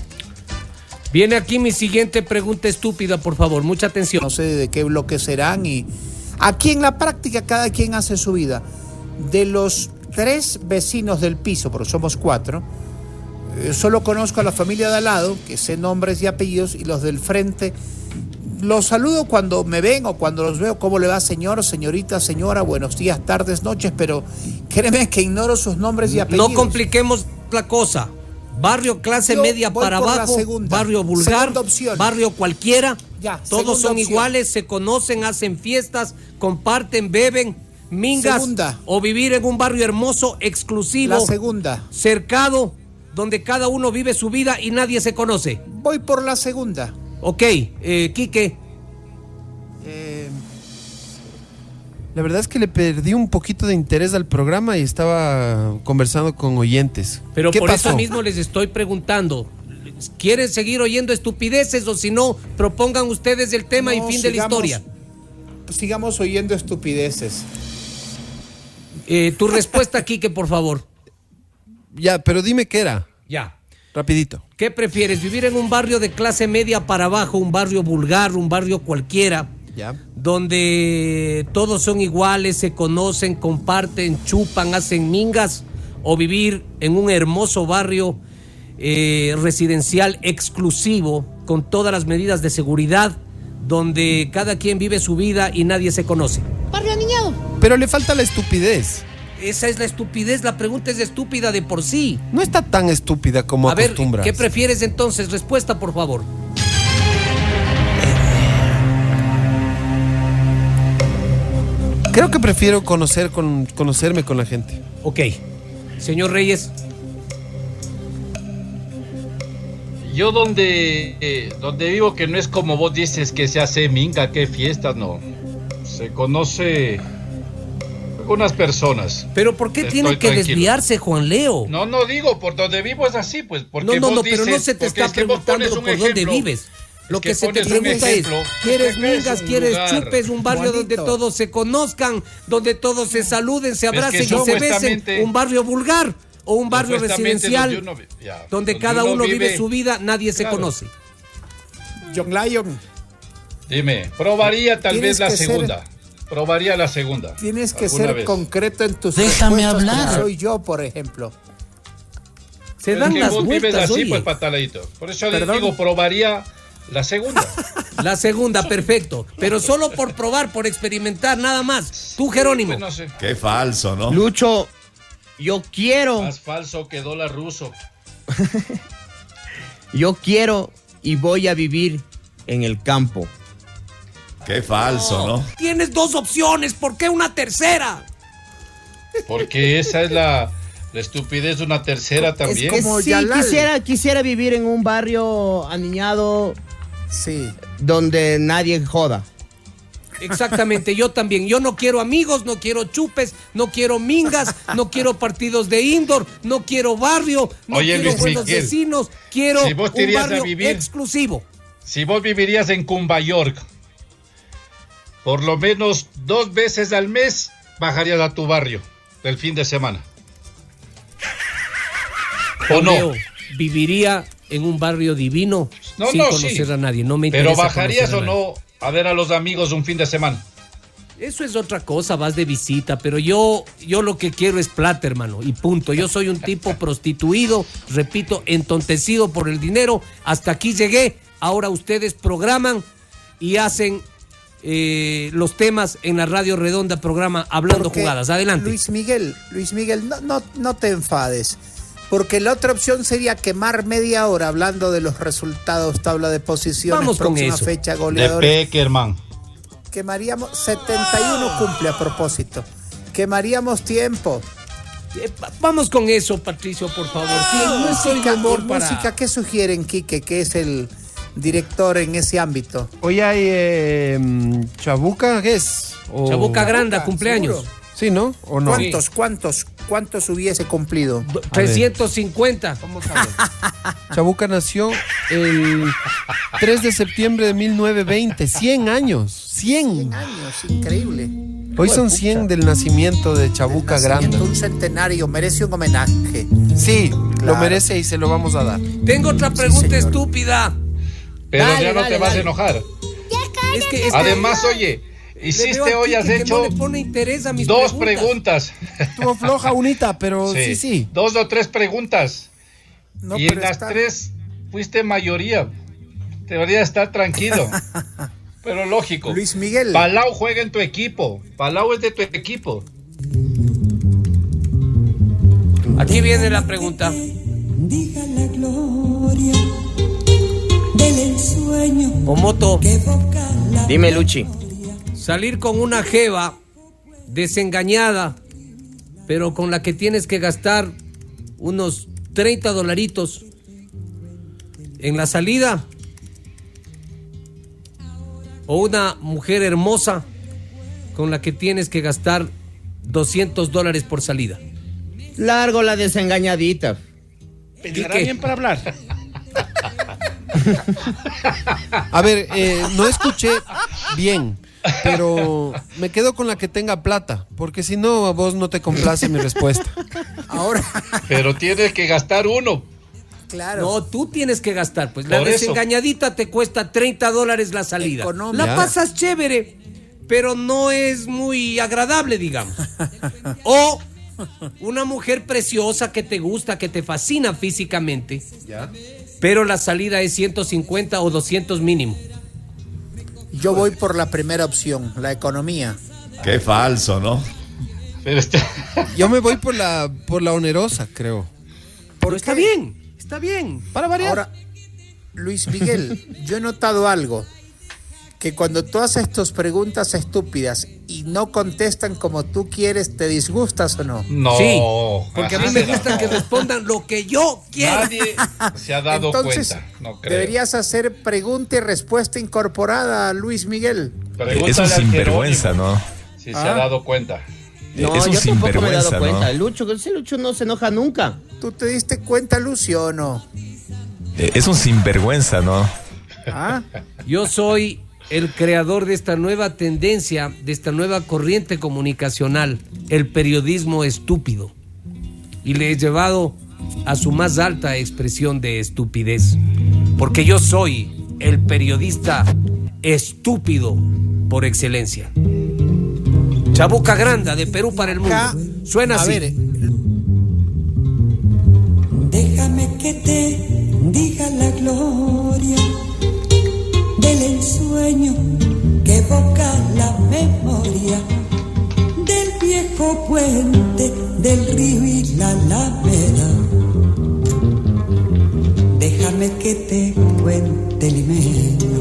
S1: Viene aquí mi siguiente pregunta estúpida, por favor, mucha atención.
S8: No sé de qué bloque serán y aquí en la práctica cada quien hace su vida. De los tres vecinos del piso, porque somos cuatro, eh, solo conozco a la familia de al lado, que sé nombres y apellidos, y los del frente los saludo cuando me ven o cuando los veo. ¿Cómo le va, señor, señorita, señora? Buenos días, tardes, noches, pero créeme que ignoro sus nombres y apellidos.
S1: No compliquemos la cosa. Barrio clase
S8: Yo
S1: media
S8: voy
S1: para
S8: por la
S1: abajo,
S8: segunda.
S1: barrio vulgar,
S8: Segunda opción.
S1: barrio cualquiera.
S8: Ya,
S1: todos
S8: segunda
S1: son
S8: opción.
S1: iguales, se conocen, hacen fiestas, comparten, beben, mingas.
S8: Segunda.
S1: O vivir en un barrio hermoso, exclusivo,
S8: La segunda.
S1: cercado, donde cada uno vive su vida y nadie se conoce.
S8: Voy por la segunda.
S1: Ok, eh, Quique.
S8: Eh,
S2: La verdad es que le perdí un poquito de interés al programa y estaba conversando con oyentes.
S1: Pero
S2: ¿Qué
S1: por
S2: pasó?
S1: eso mismo les estoy preguntando. ¿Quieren seguir oyendo estupideces o si no, propongan ustedes el tema
S8: No,
S1: y fin de la
S8: sigamos.
S1: historia?
S8: sigamos oyendo estupideces.
S1: Eh, tu respuesta, Quique, por favor.
S2: Ya, pero dime qué era.
S1: Ya.
S2: Rapidito.
S1: ¿Qué prefieres? ¿Vivir en un barrio de clase media para abajo, un barrio vulgar, un barrio cualquiera,
S2: Ya.
S1: donde todos son iguales, se conocen, comparten, chupan, hacen mingas? ¿O vivir en un hermoso barrio eh, residencial exclusivo, con todas las medidas de seguridad, donde cada quien vive su vida y nadie se conoce?
S15: Barrio aniñado.
S2: Pero le falta la estupidez.
S1: Esa es la estupidez, la pregunta es estúpida de por sí.
S2: No está tan estúpida como
S1: A ver,
S2: acostumbras.
S1: ¿qué prefieres entonces? Respuesta, por favor.
S2: Creo que prefiero conocer con, conocerme con la gente.
S1: Ok. Señor Reyes.
S11: Yo donde, eh, donde vivo, que no es como vos dices que se hace minga, que fiestas, no. Se conoce algunas personas.
S1: Pero ¿por qué
S11: Estoy
S1: tiene que
S11: tranquilo.
S1: desviarse, Juan Leo?
S11: No, no digo, por donde vivo es así, pues. Porque
S1: No, no,
S11: vos
S1: no, pero no
S11: dices-
S1: se te
S11: porque
S1: está
S11: es que vos
S1: preguntando
S11: pones un
S1: por dónde
S11: ejemplo.
S1: vives. Lo
S11: Es
S1: que,
S11: que
S1: se te
S11: pones un
S1: pregunta es,
S11: ejemplo.
S1: ¿quieres
S11: Acá es
S1: mingas,
S11: un
S1: quieres
S11: lugar.
S1: chupes, un barrio donde
S8: Juanito.
S1: todos se conozcan, donde todos se saluden, se
S11: Es que
S1: abracen y se besen?
S11: supuestamente-
S1: ¿Un barrio vulgar o un barrio
S11: Supuestamente
S1: residencial
S11: donde uno vi- ya,
S1: donde
S11: donde
S1: cada
S11: uno
S1: uno vive,
S11: vive-
S1: su vida, nadie se
S11: Claro.
S1: conoce?
S8: John Lyon,
S11: Dime, probaría tal
S8: Tienes
S11: vez la
S8: que ser-
S11: segunda. Probaría la segunda.
S8: tienes que
S11: alguna
S8: ser
S11: vez.
S8: concreto en tus
S12: Déjame
S8: respuestas,
S12: hablar.
S8: como soy yo, por ejemplo.
S1: Se
S11: Es
S1: dan
S11: que
S1: las
S11: vos vives
S1: vueltas,
S11: así,
S1: oye.
S11: pues, pataladito. Por eso les
S8: Perdón.
S11: digo, probaría la segunda.
S1: La segunda, perfecto. Pero solo por probar, por experimentar, nada más. Tú, Jerónimo.
S11: Pues no sé.
S16: Qué falso, ¿no?
S9: Lucho, yo quiero,
S11: Más falso que dólar ruso.
S9: yo quiero y voy a vivir en el campo.
S16: Qué falso, ¿no?
S1: Tienes dos opciones, ¿por qué una tercera?
S11: Porque esa es la, la estupidez de una tercera también.
S9: Es que
S8: Como
S9: sí,
S8: Yalal.
S9: quisiera, quisiera vivir en un barrio aniñado
S8: Sí.
S9: donde nadie joda.
S1: Exactamente, yo también. Yo no quiero amigos, no quiero chupes, no quiero mingas, no quiero partidos de indoor, no quiero barrio, no
S11: Oye,
S1: quiero
S11: Luis
S1: buenos
S11: Miguel,
S1: vecinos, quiero
S11: si vos te
S1: un
S11: irías a
S1: barrio
S11: vivir-
S1: exclusivo.
S11: Si vos vivirías en Cumba York, por lo menos dos veces al mes bajarías a tu barrio del fin de semana? ¿O no?
S1: Leo, viviría en un barrio divino
S11: No,
S1: sin
S11: no,
S1: conocer
S11: sí.
S1: a nadie. No me
S11: Pero
S1: interesa
S11: ¿bajarías o
S1: conocer a nadie.
S11: no a ver a los amigos un fin de semana?
S1: Eso es otra cosa, vas de visita, pero yo, yo lo que quiero es plata, hermano, y punto. Yo soy un tipo prostituido, repito, entontecido por el dinero. Hasta aquí llegué. Ahora ustedes programan y hacen eh, los temas en la Radio Redonda, programa Hablando
S8: Porque,
S1: Jugadas. Adelante.
S8: Luis Miguel, Luis Miguel, no, no, no te enfades. Porque la otra opción sería quemar media hora hablando de los resultados, tabla de posiciones,
S1: Vamos con
S8: próxima
S1: eso.
S8: fecha,
S11: De
S8: goleadores.
S11: Peckerman.
S8: Quemaríamos, setenta y uno cumple a propósito. Quemaríamos tiempo.
S1: Eh, va- Vamos con eso, Patricio, por favor. Sí, no estoy de
S8: música,
S1: humor
S8: y
S1: para-
S8: música, ¿qué sugieren, Quique, que es el director en ese ámbito?
S2: Hoy hay eh, Chabuca, ¿qué es? O-
S1: Chabuca Granda,
S8: Chabuca,
S1: cumpleaños.
S8: seguro.
S2: Sí, ¿no? ¿O no?
S8: ¿Cuántos, cuántos, cuántos hubiese cumplido?
S1: trescientos cincuenta.
S2: Chabuca nació el tres de septiembre de mil novecientos veinte. cien años. cien.
S8: cien años, increíble.
S2: Hoy son cien del nacimiento de Chabuca
S8: Nacimiento,
S2: Granda.
S8: un centenario, merece un homenaje.
S2: Sí, lo
S8: Claro.
S2: merece y se lo vamos a dar.
S1: Tengo otra pregunta
S8: señor.
S1: estúpida.
S11: Pero
S1: Dale,
S11: ya no
S1: dale,
S11: te vas
S1: dale.
S11: a enojar.
S1: Es que, es que
S11: Además, oye,
S1: le veo
S11: hiciste
S1: a
S11: hoy,
S1: Quique
S11: has
S1: que
S11: hecho
S1: no le pone interés a mis
S11: dos
S1: preguntas.
S11: preguntas.
S2: Estuvo floja unita, pero sí, sí.
S11: Dos o tres preguntas.
S8: No,
S11: y en
S8: pero
S11: las
S8: está-
S11: tres fuiste mayoría. Debería estar tranquilo. Pero lógico.
S8: Luis Miguel.
S11: Palau juega en tu equipo. Palau es de tu equipo.
S1: Aquí viene la pregunta.
S14: Diga la gloria del ensueño
S1: Omoto,
S14: que evoca la
S9: Dime, Luchi.
S1: salir con una jeva desengañada, pero con la que tienes que gastar unos treinta dolaritos en la salida, o una mujer hermosa con la que tienes que gastar doscientos dólares por salida.
S9: Largo la desengañadita.
S10: Pensará
S1: Quique.
S10: bien para hablar.
S2: A ver, eh, no escuché bien, pero me quedo con la que tenga plata, porque si no, a vos no te complace mi respuesta.
S8: Ahora,
S11: Pero tienes que gastar uno.
S8: claro.
S1: No, tú tienes que gastar, pues la
S11: Por eso.
S1: desengañadita te cuesta treinta dólares la salida.
S8: Económica.
S1: La pasas chévere, pero no es muy agradable, digamos. O una mujer preciosa que te gusta, que te fascina físicamente, pero la salida es ciento cincuenta o doscientos mínimo.
S8: Yo voy por la primera opción, la economía.
S16: Qué falso, ¿no?
S11: Pero está-
S2: Yo me voy por la, por la onerosa, creo.
S1: Pero está bien, está bien.
S2: Para variar.
S8: Ahora, Luis Miguel, yo he notado algo. Que cuando tú haces tus preguntas estúpidas y no contestan como tú quieres, ¿te disgustas o no?
S11: No.
S1: Sí, porque a mí
S11: así
S1: me
S11: será.
S1: gusta que respondan lo que yo quiera.
S11: Nadie se ha dado
S8: Entonces,
S11: cuenta. No creo.
S8: deberías hacer pregunta y respuesta incorporada, Luis Miguel.
S11: Pregúntale
S12: Es un
S11: al
S12: sinvergüenza,
S11: Jerónimo
S12: ¿no?
S11: Si se
S8: Ah.
S11: ha dado cuenta.
S9: No,
S12: Es un
S9: yo tampoco me he dado
S12: sinvergüenza,
S9: cuenta.
S12: ¿no?
S9: Lucho, ese Lucho no se enoja nunca.
S8: ¿Tú te diste cuenta, Lucio, o no?
S12: Es un sinvergüenza, ¿no?
S8: ¿Ah?
S1: Yo soy el creador de esta nueva tendencia, de esta nueva corriente comunicacional, el periodismo estúpido. Y le he llevado a su más alta expresión de estupidez. Porque yo soy el periodista estúpido por excelencia. Chabuca Granda, de Perú para el mundo. Suena
S8: A
S1: así.
S8: ver,
S14: Déjame que te diga la gloria del ensueño que evoca la memoria del viejo puente del río y la alameda. Déjame que te cuente limeño.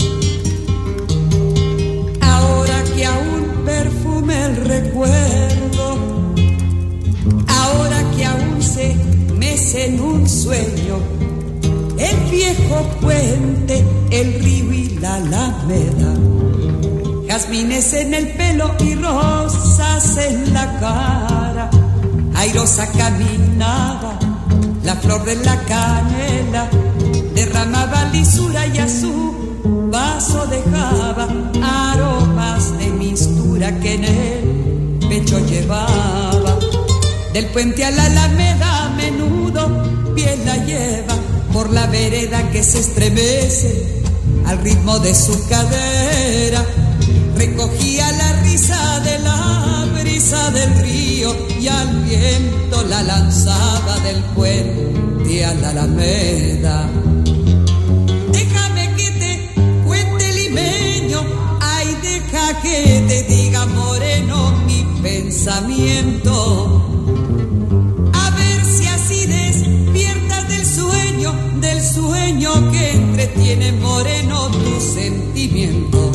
S14: Ahora que aún perfume el recuerdo, ahora que aún se mece en un sueño, el viejo puente, el río y la alameda, jazmines en el pelo y rosas en la cara, airosa caminaba, la flor de la canela, derramaba lisura y a su paso dejaba aromas de mistura que en el pecho llevaba. llevaba. Del puente a la Alameda a menudo bien la lleva por la vereda que se estremece al ritmo de su cadera. Recogía la risa de la brisa del río y al viento la lanzaba del puente a la Alameda. Déjame que te cuente limeño, ay, deja que te diga moreno mi pensamiento. A ver si así despiertas del sueño, del sueño que entretiene moreno tu sentimiento.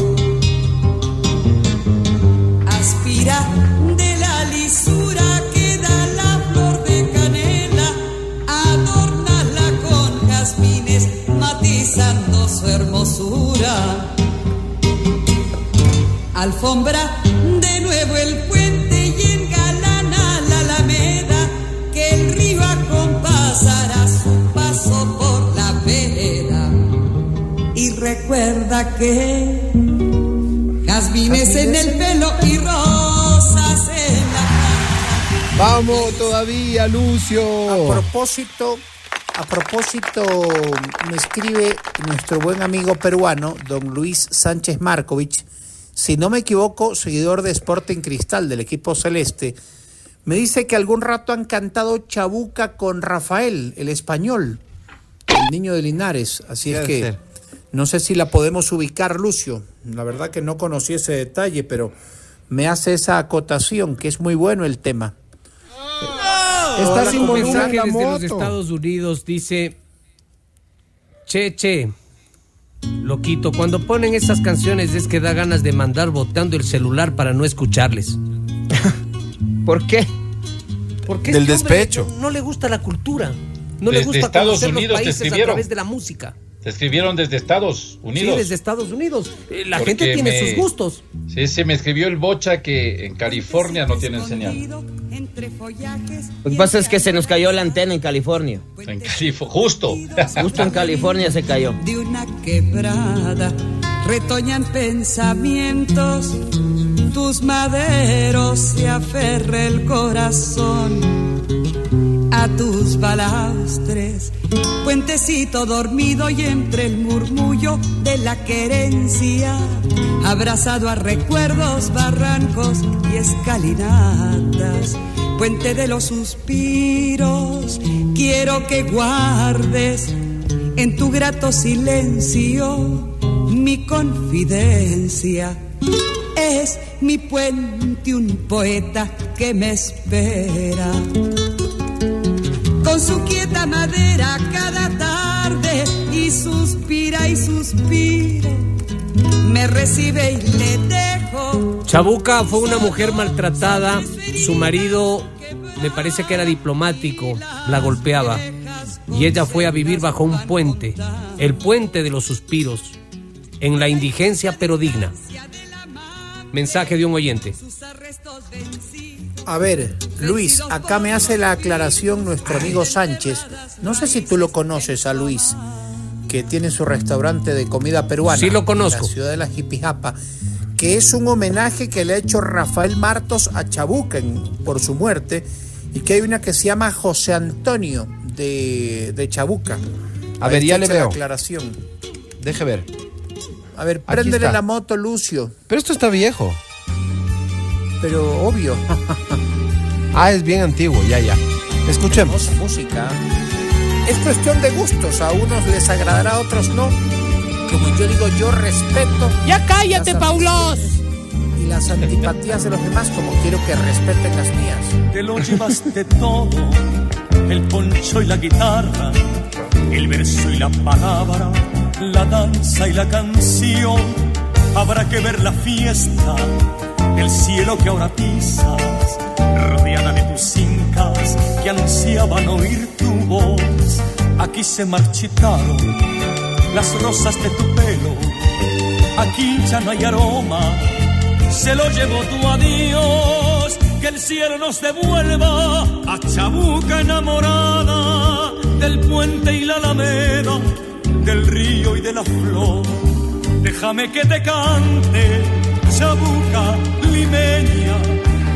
S14: Aspira de la lisura que da la flor de canela, adórnala con jazmines matizando su hermosura. Alfombra de nuevo el puente y engalana la Alameda, que el río acompasará su paso por la vereda. Y recuerda que jazmines en el pelo y rosas en la cara.
S2: Vamos todavía, Lucio.
S8: A propósito, a propósito, me escribe nuestro buen amigo peruano, don Luis Sánchez Markovich, si no me equivoco, seguidor de Sporting Cristal del equipo celeste. Me dice que algún rato han cantado Chabuca con Rafael, el español, el niño de Linares. Así es que no sé si la podemos ubicar, Lucio. La verdad que no conocí ese detalle, pero me hace esa acotación, que es muy bueno el tema.
S1: Está sin mensaje desde los Estados Unidos, dice: Che, che, loquito, cuando ponen esas canciones es que da ganas de mandar botando el celular para no escucharles.
S9: ¿Por qué?
S1: Porque
S2: Del
S1: este
S2: despecho.
S1: No, no le gusta la cultura, no
S11: Desde
S1: le gusta
S11: Estados
S1: conocer
S11: Unidos
S1: los
S11: te
S1: países a
S11: escribieron.
S1: través de la música.
S11: Te escribieron desde Estados Unidos.
S1: Sí, desde Estados Unidos. Eh, La
S11: Porque
S1: gente tiene
S11: me-
S1: sus gustos.
S11: Sí, se me escribió el Bocha que en California no tienen señal.
S9: Lo que pasa es que se nos cayó la antena en California.
S11: En Calif- justo.
S9: Justo en California se cayó.
S14: De una quebrada retoñan pensamientos, tus maderos se aferra el corazón a tus balaustres, puentecito dormido y entre el murmullo de la querencia, abrazado a recuerdos, barrancos y escalinatas, puente de los suspiros, quiero que guardes en tu grato silencio mi confidencia. Es mi puente un poeta que me espera, con su quieta madera cada tarde, y suspira y suspira, me recibe y le dejo.
S1: Chabuca fue una mujer maltratada, su marido me parece que era diplomático, la golpeaba y ella fue a vivir bajo un puente, el puente de los suspiros, en la indigencia pero digna. Mensaje de un oyente.
S8: A ver, Luis, acá me hace la aclaración nuestro amigo Sánchez. No sé si tú lo conoces a Luis, que tiene su restaurante de comida peruana.
S1: Sí lo conozco.
S8: En la ciudad de la Jipijapa, que es un homenaje que le ha hecho Rafael Martos a Chabuca en- por su muerte, y que hay una que se llama José Antonio de, de Chabuca.
S2: A ver,
S8: Ahí
S2: ya
S8: está
S2: le
S8: hecha
S2: veo.
S8: la aclaración.
S2: Deje ver.
S8: A ver,
S2: Aquí
S8: préndele
S2: está.
S8: la moto, Lucio.
S2: Pero esto está viejo.
S8: Pero obvio.
S2: Ah, es bien antiguo, ya, ya. Escuchemos.
S8: Hermosa música. Es cuestión de gustos. A unos les agradará, a otros no. Como yo digo, yo respeto.
S10: ¡Ya cállate,
S8: las
S10: Paulos!
S8: Y las antipatías de los demás, como quiero que respeten las mías.
S17: Te lo llevaste todo, el poncho y la guitarra, el verso y la palabra, la danza y la canción. Habrá que ver la fiesta, el cielo que ahora pisas, rodeada de tus incas que ansiaban oír tu voz. Aquí se marchitaron las rosas de tu pelo, aquí ya no hay aroma, se lo llevó tu adiós. Que el cielo nos devuelva a Chabuca enamorada del puente y la alameda, del río y de la flor. Déjame que te cante, Chabuca limeña,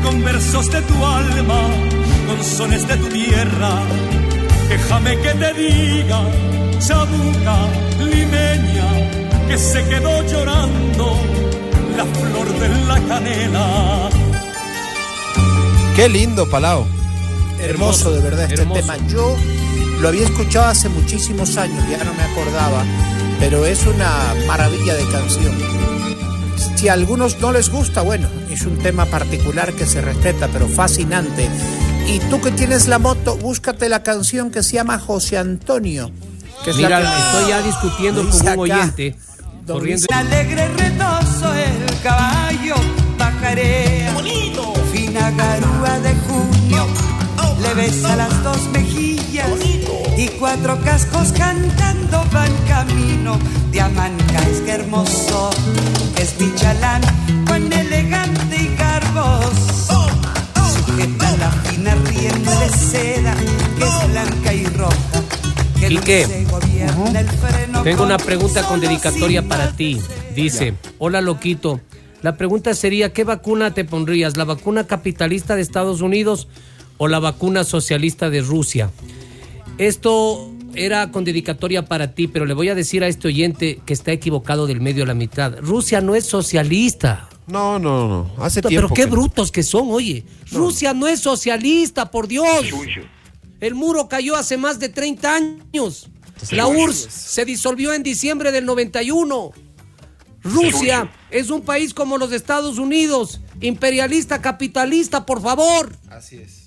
S17: con versos de tu alma, con sones de tu tierra. Déjame que te diga, chabuca, limeña, que se quedó llorando la flor de la canela.
S2: Qué lindo, Palao.
S8: Hermoso, de verdad, este
S2: hermoso.
S8: tema. Yo lo había escuchado hace muchísimos años, ya no me acordaba, pero es una maravilla de canción. Si a algunos no les gusta, bueno, es un tema particular que se respeta, pero fascinante. Y tú que tienes la moto, búscate la canción que se llama José Antonio. Que es
S1: Mira,
S8: la que...
S1: estoy ya discutiendo
S8: Dice
S1: con un
S8: acá,
S1: oyente.
S8: don
S1: Corriendo.
S14: Alegre retoso el caballo pajarea. Bonito. Fina garúa de junio le besa las dos mejillas. Bonito. Y cuatro cascos cantando van camino de Amancas. Qué hermoso es mi chalán, cuán elegante y garboso. Sujeta la fina rienda de seda que es blanca y roja.
S1: Quique, tengo una pregunta con dedicatoria para ti. Dice, hola loquito, la pregunta sería, ¿qué vacuna te pondrías? ¿La vacuna capitalista de Estados Unidos o la vacuna socialista de Rusia? Esto era con dedicatoria para ti, pero le voy a decir a este oyente que está equivocado del medio a la mitad. Rusia no es socialista.
S2: No, no, no, hace
S1: Pero
S2: tiempo.
S1: qué
S2: que...
S1: brutos que son, oye. No. Rusia no es socialista, por Dios. El muro cayó hace más de treinta años. La U R S S se disolvió en diciembre del noventa y uno. Rusia es un país como los Estados Unidos, imperialista, capitalista, por favor.
S2: Así es.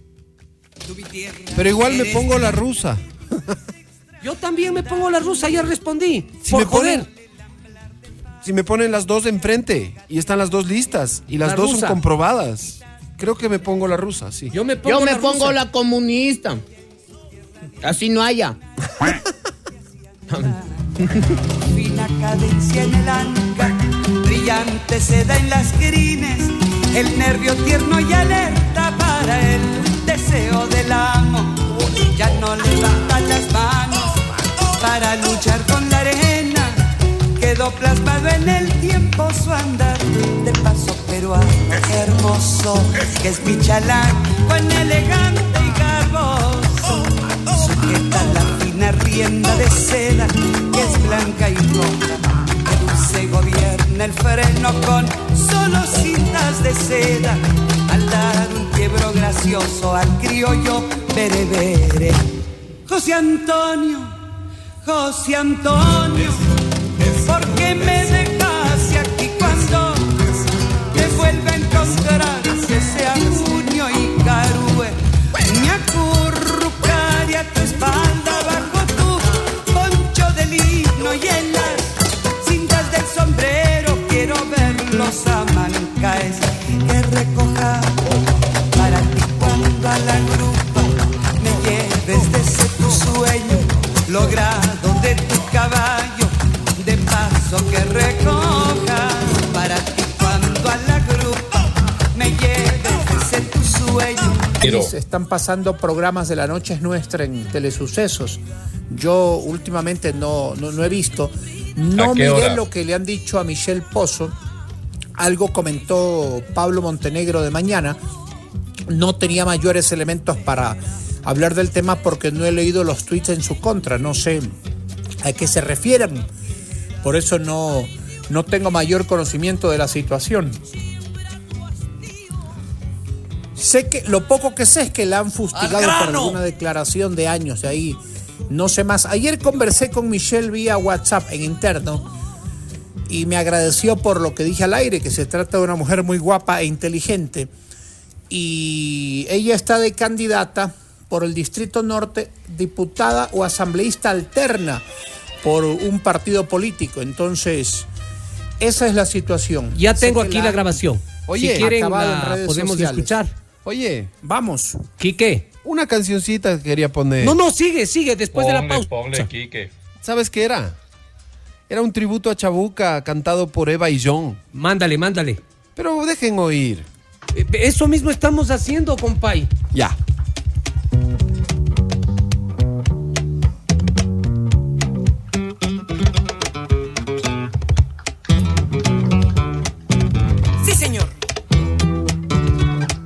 S2: Pero igual me pongo la rusa.
S1: Yo también me pongo la rusa, ya respondí.
S2: Si
S1: por
S2: me ponen,
S1: joder.
S2: si me ponen las dos enfrente y están las dos listas y las
S1: La
S2: dos
S1: rusa.
S2: son comprobadas, creo que me pongo la rusa, sí.
S1: Yo me pongo,
S9: Yo me
S1: la,
S9: pongo
S1: rusa.
S9: la comunista. Así no haya.
S14: Fina cadencia en el anca, brillante seda en las crines, el nervio tierno y alerta para el deseo del amo. Ya no levanta las manos para luchar con la arena, quedó plasmado en el tiempo su andar de paso peruano. Hermoso que es mi chalán, cuán elegante y garboso, sujeta la fina rienda de seda que es blanca y roja. Se gobierna el freno con solo cintas de seda, al dar un quiebro gracioso al criollo berebere. José Antonio, José Antonio, ¿por qué me dejaste aquí cuando te vuelve a encontrar que sea junio y carúe? Me acurrucaré a tu espalda bajo tu poncho de lino y en las cintas del sombrero quiero ver los amancaes que recoja para ti cuando a la grupa me lleves desde tu sueño logrado de tu caballo, de paso que recoja para ti cuando a la grupa me lleves desde tu sueño.
S8: Pero están pasando programas de La Noche es Nuestra en Telesucesos. Yo últimamente no, no, no he visto. No miré hora? Lo que le han dicho a Michelle Pozo. Algo comentó Pablo Montenegro de Mañana. No tenía mayores elementos para hablar del tema porque no he leído los tweets en su contra. No sé a qué se refieren. Por eso no, no tengo mayor conocimiento de la situación. Sé que lo poco que sé es que la han fustigado por alguna declaración de años de ahí. No sé más. Ayer conversé con Michelle vía WhatsApp en interno y me agradeció por lo que dije al aire, que se trata de una mujer muy guapa e inteligente. Y ella está de candidata por el Distrito Norte, diputada o asambleísta alterna por un partido político. Entonces, esa es la situación.
S1: Ya tengo
S8: Sé
S1: aquí
S8: la,
S1: la grabación.
S2: Oye,
S1: si quieren
S8: acabado
S1: la
S8: en redes
S1: podemos
S8: sociales.
S1: escuchar.
S2: Oye,
S8: vamos.
S1: Quique.
S2: Una cancioncita que quería poner.
S1: No, no, sigue, sigue, después
S11: ponle,
S1: de la pausa.
S11: Ponle, Quique.
S2: ¿Sabes qué era? Era un tributo a Chabuca cantado por Eva y John.
S1: Mándale, mándale.
S2: Pero dejen oír.
S1: Eso mismo estamos haciendo, compay.
S2: Ya.
S4: Sí, señor.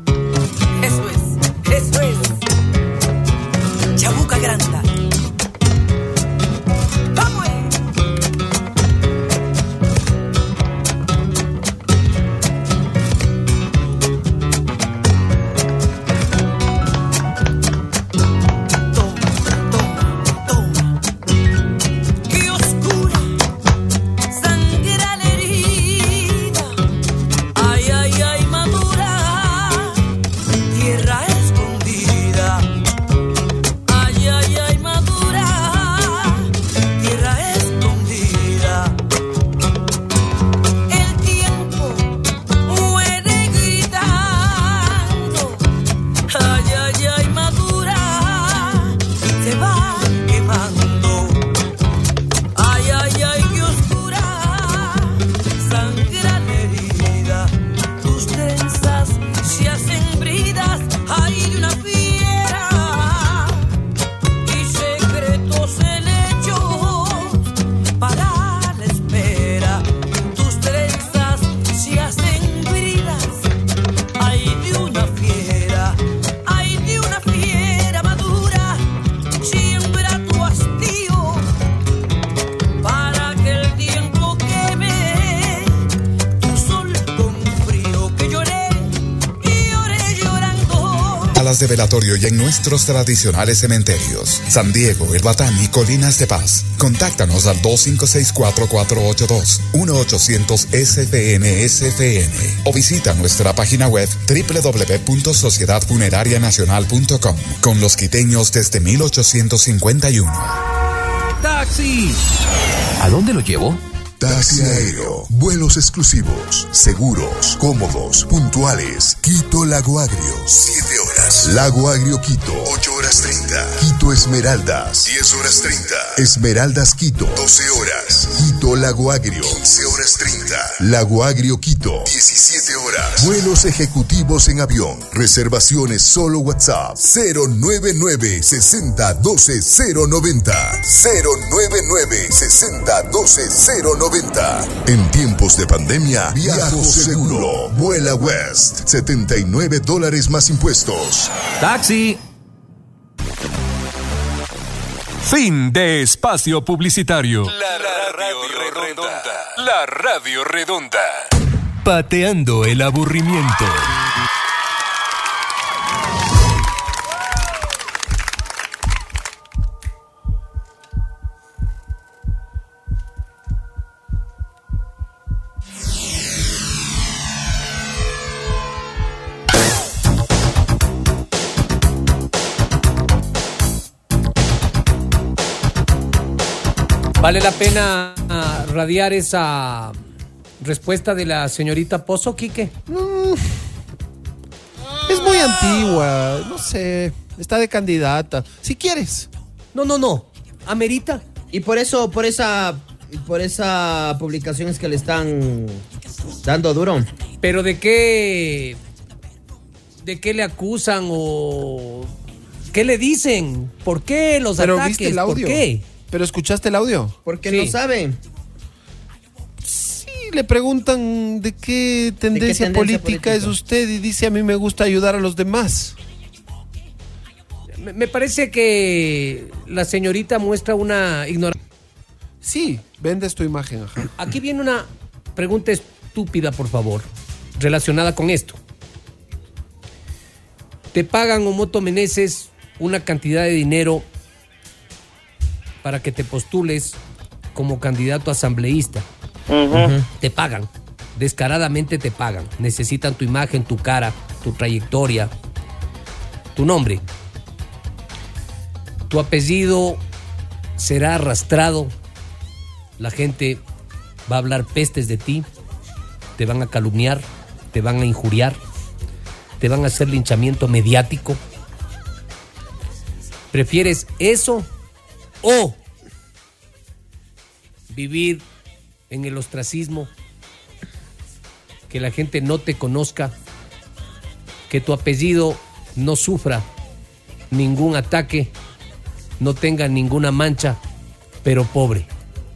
S3: salas de velatorio y en nuestros tradicionales cementerios. San Diego, El Batán y Colinas de Paz. Contáctanos al dos cinco seis cuatro cuatro ocho dos uno ochocientos S F N S F N o visita nuestra página web doble u doble u doble u punto sociedad funeraria nacional punto com con los quiteños desde mil ochocientos cincuenta y uno.
S1: ¡Taxi! ¿A dónde lo llevo?
S7: Taxi aéreo, vuelos exclusivos, seguros, cómodos, puntuales. Quito Lago Agrio, siete horas. Lago Agrio Quito, ocho horas treinta. Quito Esmeraldas, diez horas treinta. Esmeraldas Quito, doce horas. Quito Lago Agrio, quince horas treinta. Lago Agrio Quito, diecisiete horas. Vuelos ejecutivos en avión. Reservaciones solo WhatsApp cero nueve nueve sesenta doce cero noventa. cero nueve nueve sesenta doce cero noventa. En tiempos de pandemia, viajo seguro. Vuela West. setenta y nueve dólares más impuestos.
S1: ¡Taxi!
S6: Fin de espacio publicitario. La radio redonda. La radio redonda. Pateando el aburrimiento.
S1: ¿Vale la pena uh, radiar esa respuesta de la señorita Pozo, Quique?
S2: Mm, es muy antigua, no sé, está de candidata. Si quieres.
S1: No, no, no, amerita.
S9: Y por eso, por esa, por esa publicación es que le están dando duro.
S1: ¿Pero de qué, de qué le acusan o qué le dicen? ¿Por qué los
S2: Pero
S1: ataques?
S2: ¿viste el audio?
S1: ¿Por qué?
S2: ¿Pero escuchaste el audio?
S9: Porque
S1: Sí.
S9: no saben.
S2: Sí, le preguntan de qué tendencia,
S9: tendencia
S2: política,
S9: política
S2: es usted y dice a mí me gusta ayudar a los demás.
S1: Me, me parece que la señorita muestra una ignorancia.
S2: Sí, vendes tu imagen, ajá.
S1: Aquí viene una pregunta estúpida, por favor, relacionada con esto. Te pagan, Omoto Meneses, una cantidad de dinero para que te postules como candidato asambleísta. Uh-huh. Te pagan, descaradamente te pagan. Necesitan tu imagen, tu cara, tu trayectoria, tu nombre. Tu apellido será arrastrado. La gente va a hablar pestes de ti. Te van a calumniar, te van a injuriar, te van a hacer linchamiento mediático. ¿Prefieres eso o vivir en el ostracismo, que la gente no te conozca, que tu apellido no sufra ningún ataque, no tenga ninguna mancha, pero pobre?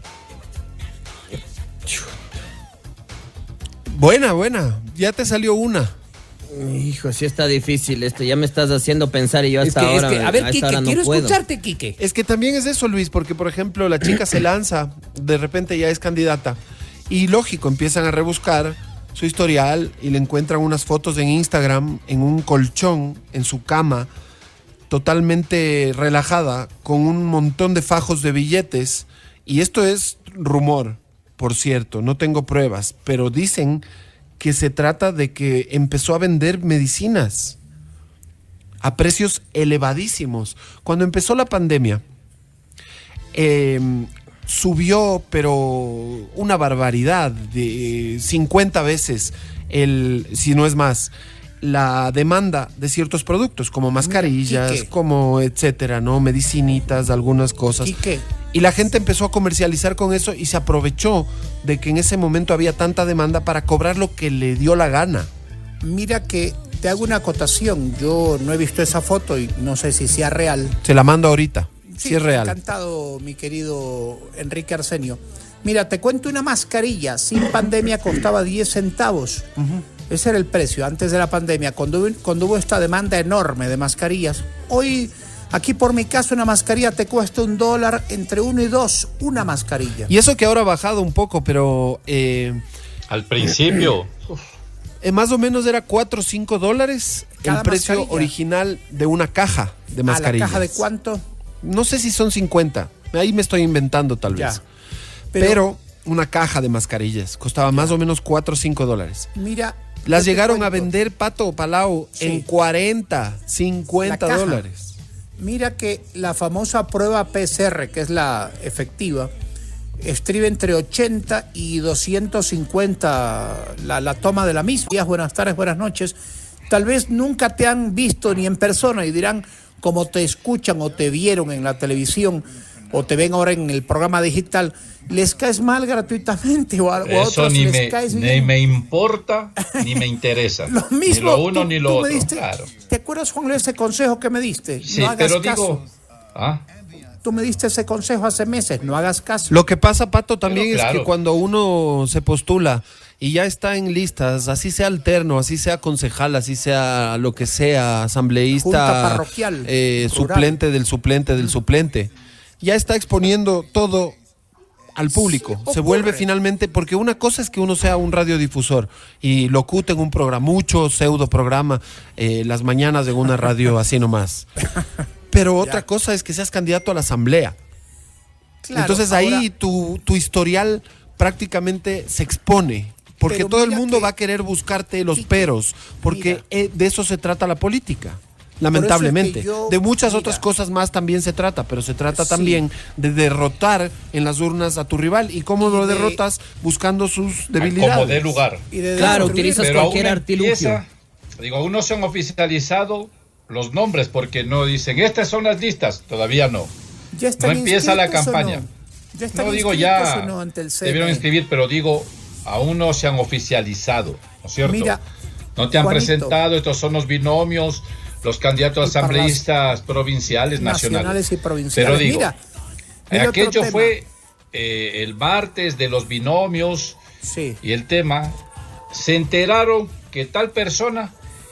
S2: Buena, buena. Ya te salió una.
S9: Hijo, sí está difícil esto. Ya me estás haciendo pensar y yo hasta
S2: Es que- es
S9: ahora,
S2: que, a ver,
S9: a esta
S2: Quique,
S9: hora no
S2: quiero
S9: puedo.
S2: escucharte,
S1: Quique.
S2: Es que también es eso, Luis, porque por ejemplo la chica se lanza, de repente ya es candidata y lógico, empiezan a rebuscar su historial y le encuentran unas fotos en Instagram en un colchón en su cama, totalmente relajada, con un montón de fajos de billetes. Y esto es rumor, por cierto, no tengo pruebas, pero dicen que se trata de que empezó a vender medicinas a precios elevadísimos. Cuando empezó la pandemia, eh, subió, pero una barbaridad, de cincuenta veces, el, si no es más, la demanda de ciertos productos, como mascarillas,
S8: Quique.
S2: como etcétera, ¿no? Medicinitas, algunas cosas.
S8: Quique.
S2: Y la gente empezó a comercializar con eso y se aprovechó de que en ese momento había tanta demanda para cobrar lo que le dio la gana.
S8: Mira que te hago una acotación. Yo no he visto esa foto y no sé si sea real.
S2: Se la mando ahorita,
S8: Sí,
S2: si es real.
S8: Encantado, mi querido Enrique Arsenio. Mira, te cuento una mascarilla. Sin pandemia costaba diez centavos. Ese era el precio antes de la pandemia, cuando, hubo- cuando hubo esta demanda enorme de mascarillas. Hoy, aquí por mi casa, una mascarilla te cuesta un dólar, entre uno y dos, una mascarilla.
S2: Y eso que ahora ha bajado un poco, pero... eh,
S11: Al principio.
S2: Eh, más o menos era cuatro o cinco dólares
S8: Cada
S2: el precio
S8: mascarilla.
S2: original de una caja de mascarillas.
S8: ¿A la caja de cuánto?
S2: No sé si son cincuenta. Ahí me estoy inventando tal
S8: Ya.
S2: vez.
S8: Pero-
S2: Pero, una caja de mascarillas costaba más o menos cuatro o cinco dólares.
S8: Mira.
S2: Las
S8: yo te
S2: llegaron a
S8: cuento.
S2: vender, Pato Palau,
S8: Sí.
S2: en cuarenta, cincuenta
S8: La caja.
S2: dólares.
S8: Mira que la famosa prueba P C R, que es la efectiva, estriba entre ochenta y doscientos cincuenta la, la toma de la misma. Días, buenas tardes, buenas noches. Tal vez nunca te han visto ni en persona y dirán, como te escuchan o te vieron en la televisión o te ven ahora en el programa digital, les caes mal gratuitamente o a, o a
S11: Eso
S8: otros
S11: ni
S8: les
S11: me,
S8: caes
S11: ni
S8: bien.
S11: me importa ni me interesa.
S8: Lo mismo,
S11: ni lo uno
S8: tú-
S11: ni
S8: tú
S11: lo
S8: me
S11: otro.
S8: diste-
S11: Claro.
S8: ¿Te acuerdas, Juan Luis, ese consejo que me diste?
S11: Sí,
S8: no hagas
S11: pero
S8: caso.
S11: digo. ¿Ah?
S8: Tú me diste ese consejo hace meses, no hagas caso.
S2: Lo que pasa, Pato, también
S11: Pero
S2: es
S11: claro.
S2: que cuando uno se postula y ya está en listas, así sea alterno, así sea concejal, así sea lo que sea,
S8: Junta
S2: asambleísta,
S8: parroquial,
S2: eh,
S8: rural.
S2: suplente del suplente del suplente, ya está exponiendo todo al público.
S8: Sí,
S2: se vuelve
S8: ocurre.
S2: finalmente, porque una cosa es que uno sea un radiodifusor y locute en un programa, mucho pseudo programa, eh, las mañanas de una radio así nomás. Pero otra cosa es que seas candidato a la asamblea.
S8: Claro,
S2: Entonces
S8: ahora-
S2: ahí tu, tu historial prácticamente se expone, porque
S8: Pero
S2: todo el
S8: mira
S2: mundo
S8: que-
S2: va a querer buscarte los peros, porque eh, de eso se trata la política. Lamentablemente.
S8: yo-
S2: de muchas
S8: mira.
S2: otras cosas más también se trata, pero se trata
S8: Sí.
S2: también de derrotar en las urnas a tu rival. ¿Y cómo
S8: Y
S2: lo
S8: de-
S2: derrotas? Buscando sus
S11: Como
S2: debilidades.
S11: dé lugar.
S8: Y de
S9: Claro,
S8: destruir-
S9: utilizas
S11: Pero aún
S9: cualquier artilugio.
S11: empieza, digo, aún no se han oficializado los nombres porque no dicen, estas son las listas. Todavía no.
S8: ¿Ya están
S11: No empieza la
S8: inscritos o
S11: campaña.
S8: No, ¿Ya están
S11: No digo
S8: inscritos
S11: ya,
S8: o no ante el C N E?
S11: debieron inscribir, pero digo, aún no se han oficializado, ¿no es cierto?
S8: Mira,
S11: no te han
S8: Juanito.
S11: presentado, estos son los binomios, los candidatos
S8: Y para las
S11: asambleístas provinciales, nacionales.
S8: nacionales y provinciales.
S11: Pero digo,
S8: Mira, mira otro
S11: aquello
S8: tema.
S11: fue eh, el martes de los binomios
S8: Sí.
S11: y el tema, se enteraron que tal persona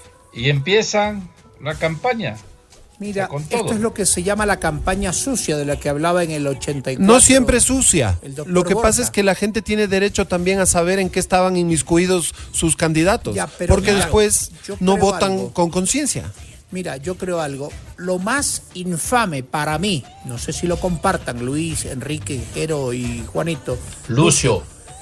S11: y empiezan la campaña.
S8: Mira,
S11: con
S8: esto
S11: todo.
S8: es lo que se llama la campaña sucia de la que hablaba en el ochenta y cuatro.
S2: No siempre sucia.
S8: el doctor
S2: Lo que
S8: Borja.
S2: pasa es que la gente tiene derecho también a saber en qué estaban inmiscuidos sus candidatos,
S8: Ya, pero
S2: porque
S8: claro,
S2: después
S8: yo
S2: no
S8: creo
S2: votan
S8: algo.
S2: con conciencia.
S8: Mira, yo creo algo. Lo más infame para mí, no sé si lo compartan Luis, Enrique, Ero y Juanito,
S11: Lucio.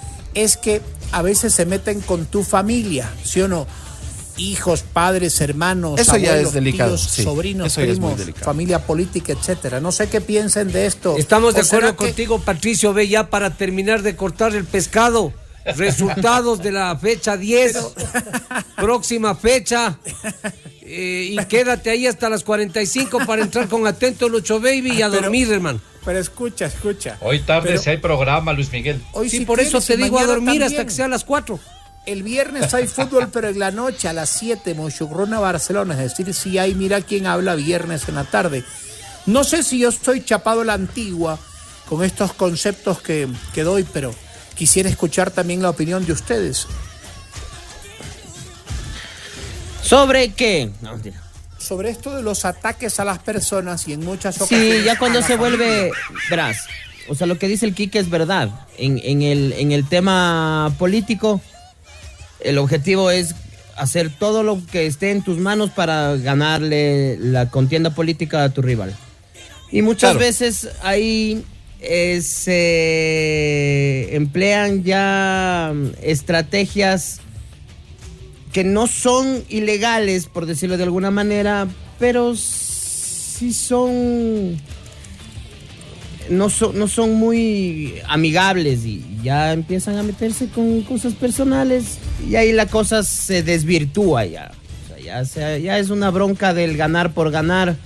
S8: es que a veces se meten con tu familia, ¿sí o no? Hijos, padres, hermanos,
S2: Eso ya
S8: abuelos,
S2: es delicado,
S8: tíos,
S2: sí.
S8: sobrinos,
S2: Eso ya es muy
S8: primos,
S2: delicado.
S8: familia política, etcétera. No sé qué piensen de esto.
S1: Estamos de
S8: ¿O será
S1: acuerdo
S8: que-
S1: contigo, Patricio. Ve ya para terminar de cortar el pescado. Resultados de la fecha diez. Próxima fecha. Eh, y quédate ahí hasta las cuarenta y cinco para entrar con Atento Lucho Baby y a
S8: Pero-
S1: dormir, hermano.
S8: Pero escucha, escucha.
S11: Hoy tarde
S8: Pero
S11: si hay programa, Luis Miguel.
S8: hoy
S1: Sí,
S8: si
S1: por eso
S8: quieres,
S1: te
S8: y
S1: digo a
S8: mañana
S1: dormir hasta
S8: también.
S1: que sean las cuatro.
S8: El viernes hay fútbol, pero en la noche a las siete, Mochugruna, Barcelona. Es decir, si hay, mira quién habla viernes en la tarde. No sé si yo estoy chapado a la antigua con estos conceptos que, que doy, pero quisiera escuchar también la opinión de ustedes.
S9: ¿Sobre qué? No, mentira.
S8: Sobre esto de los ataques a las personas y en muchas
S9: Sí,
S8: ocasiones.
S9: ya cuando
S8: a la
S9: se vuelve,
S8: familia.
S9: verás, o sea, lo que dice el Quique es verdad. En, en, el, en el tema político, el objetivo es hacer todo lo que esté en tus manos para ganarle la contienda política a tu rival. Y muchas
S2: Claro.
S9: veces ahí eh, se emplean ya mm, estrategias que no son ilegales, por decirlo de alguna manera, pero sí son no son no son muy amigables y ya empiezan a meterse con cosas personales y ahí la cosa se desvirtúa ya. O sea, ya, se- ya es una bronca del ganar por ganar.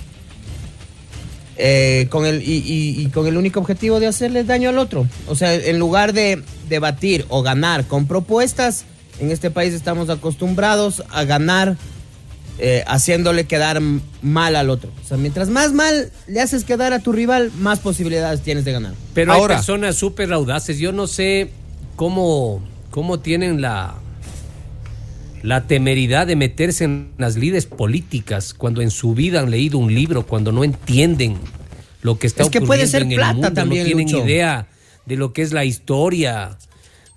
S9: Eh, con el y, y- y con el único objetivo de hacerle daño al otro. O sea, en lugar de debatir o ganar con propuestas, en este país estamos acostumbrados a ganar eh, haciéndole quedar m- mal al otro. O sea, mientras más mal le haces quedar a tu rival, más posibilidades tienes de ganar.
S1: Pero
S2: Ahora-
S1: hay personas súper audaces. Yo no sé cómo, cómo tienen la, la temeridad de meterse en las lides políticas cuando en su vida han leído un libro, cuando no entienden lo que está
S9: Es que
S1: ocurriendo
S9: puede ser
S1: en el
S9: plata
S1: mundo,
S9: también,
S1: no tienen
S9: Lucho.
S1: idea de lo que es la historia,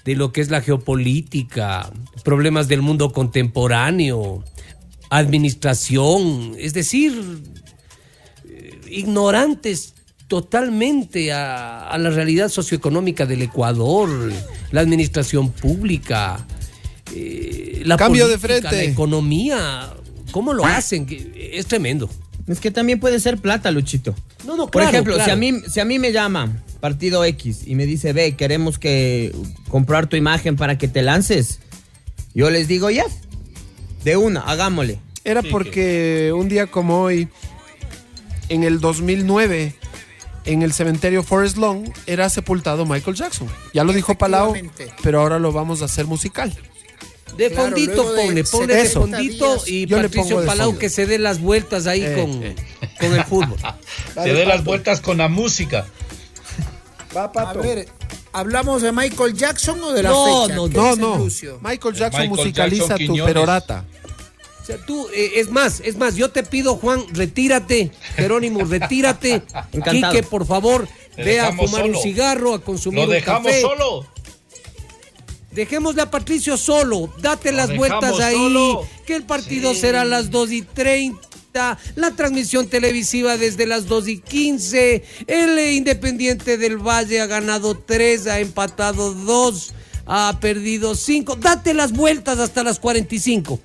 S1: de lo que es la geopolítica, problemas del mundo contemporáneo, administración, es decir, ignorantes totalmente a, a la realidad socioeconómica del Ecuador, la administración pública, eh, la
S2: Cambio
S1: política,
S2: de frente.
S1: la economía, ¿cómo lo hacen? Es tremendo.
S9: Es que también puede ser plata, Luchito.
S1: No, no,
S9: Por
S1: claro,
S9: ejemplo,
S1: claro.
S9: si a mí si a mí me llama Partido X y me dice, ve, queremos que comprar tu imagen para que te lances, yo les digo, ya, de una, hagámosle.
S2: Era porque un día como hoy, en el dos mil nueve, en el cementerio Forest Lawn, era sepultado Michael Jackson. Ya lo dijo Palau, pero ahora lo vamos a hacer musical.
S1: De
S2: Claro,
S1: fondito
S2: luego de
S1: ponle, ponle de
S2: setenta
S1: fondito
S2: días,
S1: y
S2: yo le
S1: Patricio
S2: pongo de
S1: Palau
S2: fondo.
S1: que se dé las vueltas ahí
S2: Eh,
S1: con,
S2: eh.
S1: con el fútbol.
S11: Se dé las vueltas con la música.
S8: Va, Pato. A ver, ¿hablamos de Michael Jackson o de la
S1: No,
S8: fecha?
S1: no,
S8: ¿Qué
S2: No,
S8: dice
S2: no.
S8: Lucio?
S2: Michael Jackson
S11: Michael
S2: musicaliza
S11: Jackson
S2: tu
S11: Quiñones.
S2: perorata.
S1: O sea, tú, eh, es más, es más, yo te pido, Juan, retírate, Jerónimo, retírate.
S9: Encantado.
S1: Quique, por favor,
S11: Te
S1: ve a
S11: dejamos
S1: fumar
S11: solo.
S1: un cigarro, a consumir
S11: Lo
S1: un
S11: dejamos
S1: café.
S11: solo.
S1: Dejémosle a Patricio solo, date
S11: Lo
S1: las vueltas
S11: dejamos
S1: ahí,
S11: solo.
S1: que el partido
S11: Sí.
S1: será a las dos y treinta, la transmisión televisiva desde las dos y quince, el eh, Independiente del Valle ha ganado tres, ha empatado dos, ha perdido cinco, date las vueltas hasta las cuarenta y cinco.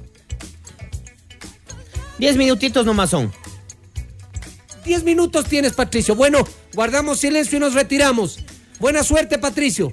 S9: Diez minutitos nomás son.
S1: Diez minutos tienes, Patricio. Bueno, guardamos silencio y nos retiramos. Buena suerte, Patricio.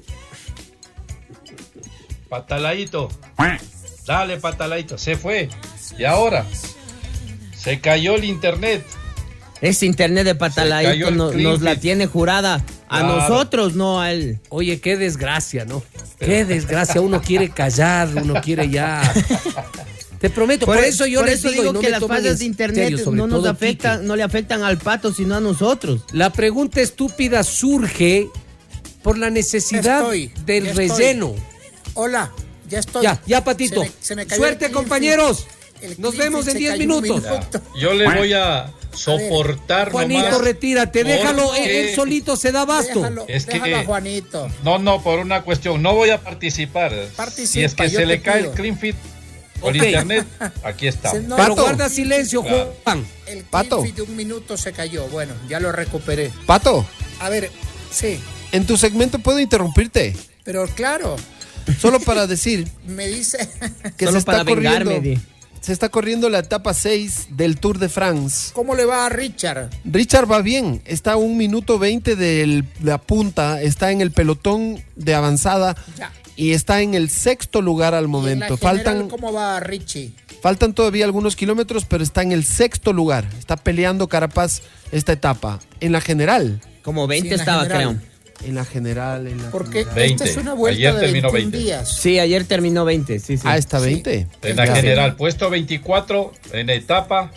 S11: Pataladito. Dale, pataladito. Se fue. Y ahora se cayó el internet.
S9: Ese internet de
S11: Se cayó
S9: Pataladito
S11: el
S9: no-
S11: clean
S9: nos la
S11: feed.
S9: tiene jurada a
S11: Claro.
S9: nosotros, no a él.
S1: Oye, qué desgracia, ¿no? Qué desgracia. Uno quiere callar, uno quiere ya. Te prometo, por, eso yo
S9: por
S1: les
S9: eso
S1: digo,
S9: digo
S1: y no
S9: que
S1: me
S9: las
S1: tomen
S9: fallas
S1: en
S9: de internet
S1: serio, sobre
S9: no nos
S1: todo
S9: afectan,
S1: Quique.
S9: no le afectan al Pato, sino a nosotros.
S1: La pregunta estúpida surge por la necesidad
S8: Estoy,
S1: del
S8: ya estoy.
S1: relleno.
S8: Hola, ya estoy.
S1: Ya, ya, Patito.
S8: Se me- se me cayó
S1: Suerte,
S8: el clean
S1: compañeros.
S8: feed. El
S1: Nos
S8: clean
S1: vemos
S8: feed
S1: en
S8: se
S1: diez
S8: cayó un
S1: minutos.
S8: minuto.
S11: Yo le voy a soportar
S1: Juanito,
S11: nomás.
S1: retírate, déjalo, él,
S11: porque-
S1: él solito se da basto.
S8: Déjalo,
S11: Es que-
S8: déjalo a Juanito.
S11: No, no, por una cuestión. No voy a participar.
S8: Participa,
S11: si es que
S8: yo
S11: se
S8: te
S11: le cae
S8: pido.
S11: el clean feed por
S1: Ok.
S11: internet, aquí está.
S8: Se- no,
S1: Pero
S2: Pato.
S1: guarda silencio,
S11: Claro.
S1: Juan.
S8: El clean
S2: Pato.
S8: feed de un minuto se cayó. Bueno, ya lo recuperé.
S2: Pato,
S8: A ver, sí,
S2: en tu segmento puedo interrumpirte.
S8: pero claro,
S2: Solo para decir
S8: me dice...
S2: que
S9: Solo
S2: se está
S9: para vengarme,
S2: corriendo.
S9: di.
S2: Se está corriendo la etapa seis del Tour de France.
S8: ¿Cómo le va a Richard?
S2: Richard va bien, está a un minuto veinte de la punta, está en el pelotón de avanzada
S8: Ya.
S2: y está en el sexto lugar al
S8: ¿Y en la
S2: momento.
S8: general,
S2: Faltan,
S8: ¿cómo va Richie?
S2: faltan todavía algunos kilómetros, pero está en el sexto lugar. Está peleando Carapaz esta etapa. En la general.
S9: Como veinte
S8: Sí, en la
S9: estaba,
S8: general.
S9: creo.
S2: En la general, en la
S8: Porque
S2: general.
S11: veinte.
S8: esta es una vuelta
S11: Ayer
S8: de
S11: terminó
S8: veintiún
S11: veinte.
S8: días.
S9: Sí, ayer terminó veinte, sí, sí.
S2: Ah, está veinte.
S11: En la
S2: Ya.
S11: general, puesto veinticuatro en etapa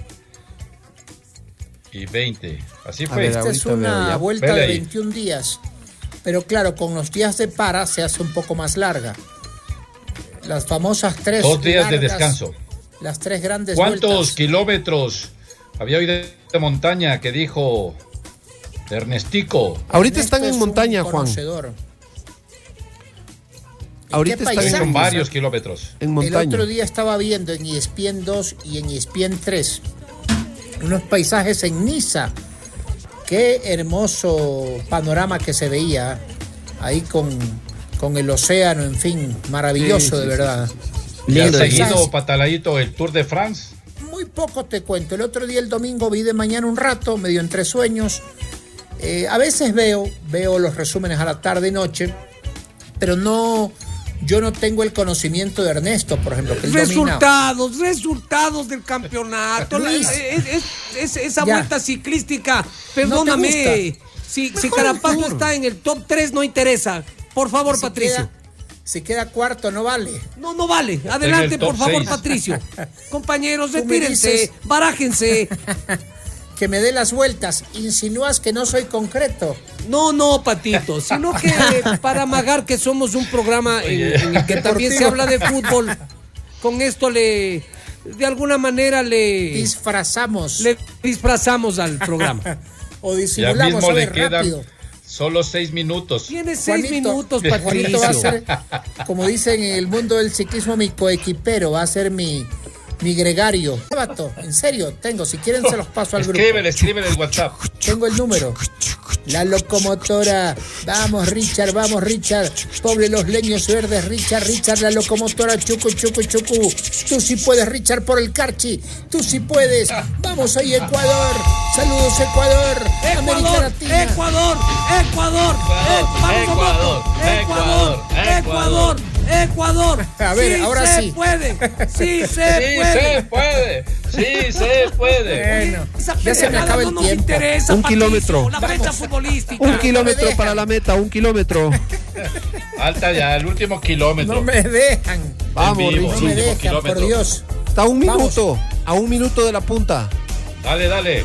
S11: y veinte. Así
S2: A
S11: fue.
S2: ver,
S8: Esta es
S2: ahorita veo
S8: una
S2: ya.
S8: vuelta
S11: Vele
S8: de
S11: ahí.
S8: veintiún días. Pero claro, con los días de para se hace un poco más larga. Las famosas tres
S11: Dos días de
S8: largas,
S11: descanso.
S8: Las tres grandes
S11: ¿Cuántos
S8: vueltas.
S11: kilómetros había hoy de, de montaña que dijo Ernestico?
S2: Ahorita
S8: Ernesto
S2: están en
S8: es un
S2: montaña, Juan.
S8: conocedor.
S2: Ahorita
S8: qué
S2: están
S8: paisaje?
S11: Son
S2: en,
S11: varios kilómetros.
S2: en
S8: El
S2: montaña.
S8: otro día estaba viendo en E S P N dos y en E S P N tres unos paisajes en Niza. Qué hermoso panorama que se veía ahí con, con el océano, en fin, maravilloso
S2: Sí, sí,
S8: de
S2: sí,
S8: verdad.
S11: ¿Ya has
S9: Lindo.
S11: seguido,
S8: Paisajes.
S11: Pataladito, el Tour de France?
S8: Muy poco te cuento. El otro día, el domingo, vi de mañana un rato, medio entre sueños. Eh, a veces veo, veo los resúmenes a la tarde y noche, pero no, yo no tengo el conocimiento de Ernesto, por ejemplo, que él domina.
S1: Resultados, resultados del campeonato. La-
S8: Luis.
S1: es- es- es- esa
S8: Ya.
S1: vuelta ciclística,
S8: ¿No te
S1: perdóname.
S8: gusta?
S1: Si, si
S8: Mejor el
S1: Carapaz no
S8: Tour.
S1: está en el top tres, no interesa. Por favor,
S8: Si
S1: Patricio.
S8: queda- si queda cuarto, no vale.
S1: No, no vale. Adelante,
S11: top
S1: por favor,
S11: seis.
S1: Patricio. Compañeros,
S8: Tú me
S1: retírense,
S8: dices-
S1: barájense.
S8: Que me dé las vueltas. Insinúas que no soy concreto.
S1: No, no, Patito, sino que para amagar que somos un programa en,
S11: Oye.
S1: en el que también se habla de fútbol, con esto le, de alguna manera le,
S8: Disfrazamos.
S1: le disfrazamos al programa.
S8: O
S11: Ya
S8: disimulamos.
S11: mismo
S8: A
S11: le
S8: ver,
S11: quedan
S8: rápido.
S11: Solo seis minutos.
S1: Tienes seis
S8: Juanito,
S1: minutos,
S8: Juanito va a
S1: Patricio.
S8: ser, como dicen en el mundo del ciclismo, mi coequipero, va a ser mi, mi gregario. Vato, en serio, tengo, si quieren se los paso al grupo.
S11: Escríbele, escríbele el WhatsApp.
S8: Tengo el número. La locomotora. Vamos, Richard, vamos, Richard. Pobre los leños verdes, Richard, Richard, la locomotora, chucu, chucu, chucu. Tú sí puedes, Richard, por el Carchi. Tú sí puedes. Vamos ahí, Ecuador. Saludos, Ecuador. América
S1: Ecuador,
S8: Latina.
S1: Ecuador, Ecuador, eh, vamos,
S11: Ecuador,
S1: Ecuador, Ecuador, Ecuador.
S8: A ver, ahora
S1: se
S8: sí.
S1: puede, sí se
S11: Sí
S1: puede.
S11: se puede, sí se puede.
S8: Bueno,
S1: Esa
S8: ya se me
S1: pendejada
S8: acaba
S1: no
S8: el
S1: nos
S8: tiempo.
S1: interesa,
S2: Un
S1: Patricio,
S2: kilómetro.
S1: La fecha futbolística.
S2: Un kilómetro
S8: dejan.
S2: para la meta, un kilómetro.
S11: Falta ya el último kilómetro.
S8: No me dejan.
S2: Vamos,
S11: En vivo,
S8: No
S2: Richie.
S8: me
S11: último
S8: dejan,
S11: kilómetro.
S8: por Dios.
S2: Está a un
S8: Vamos.
S2: minuto, a un minuto de la punta.
S11: Dale, dale.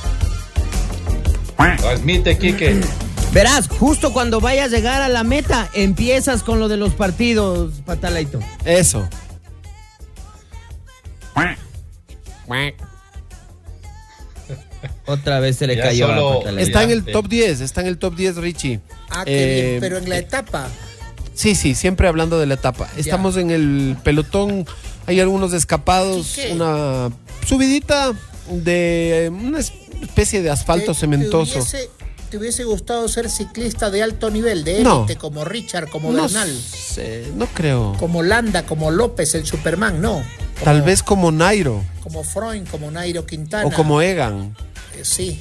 S11: Transmite, Quique.
S9: Verás, justo cuando vayas a llegar a la meta, empiezas con lo de los partidos, Patalaito.
S2: Eso.
S9: Otra vez se le
S11: Ya
S9: cayó
S11: solo-
S9: a Patalaito.
S2: Está en el
S11: Sí.
S2: top diez, está en el top diez, Richie.
S8: Ah, qué
S2: Eh,
S8: bien, pero en la etapa.
S2: Sí, sí, siempre hablando de la etapa. Estamos en el pelotón, hay algunos escapados,
S8: ¿Qué?
S2: una subidita de una especie de asfalto
S8: ¿Te-
S2: cementoso.
S8: ¿Te hubiese, te hubiese gustado ser ciclista de alto nivel, de
S2: No.
S8: élite, como Richard, como
S2: No
S8: Bernal,
S2: sé, no creo.
S8: como Landa, como López, el Superman? No. Como-
S2: Tal vez como Nairo
S8: Como Freund, como Nairo Quintana.
S2: o como Egan.
S8: Eh, sí.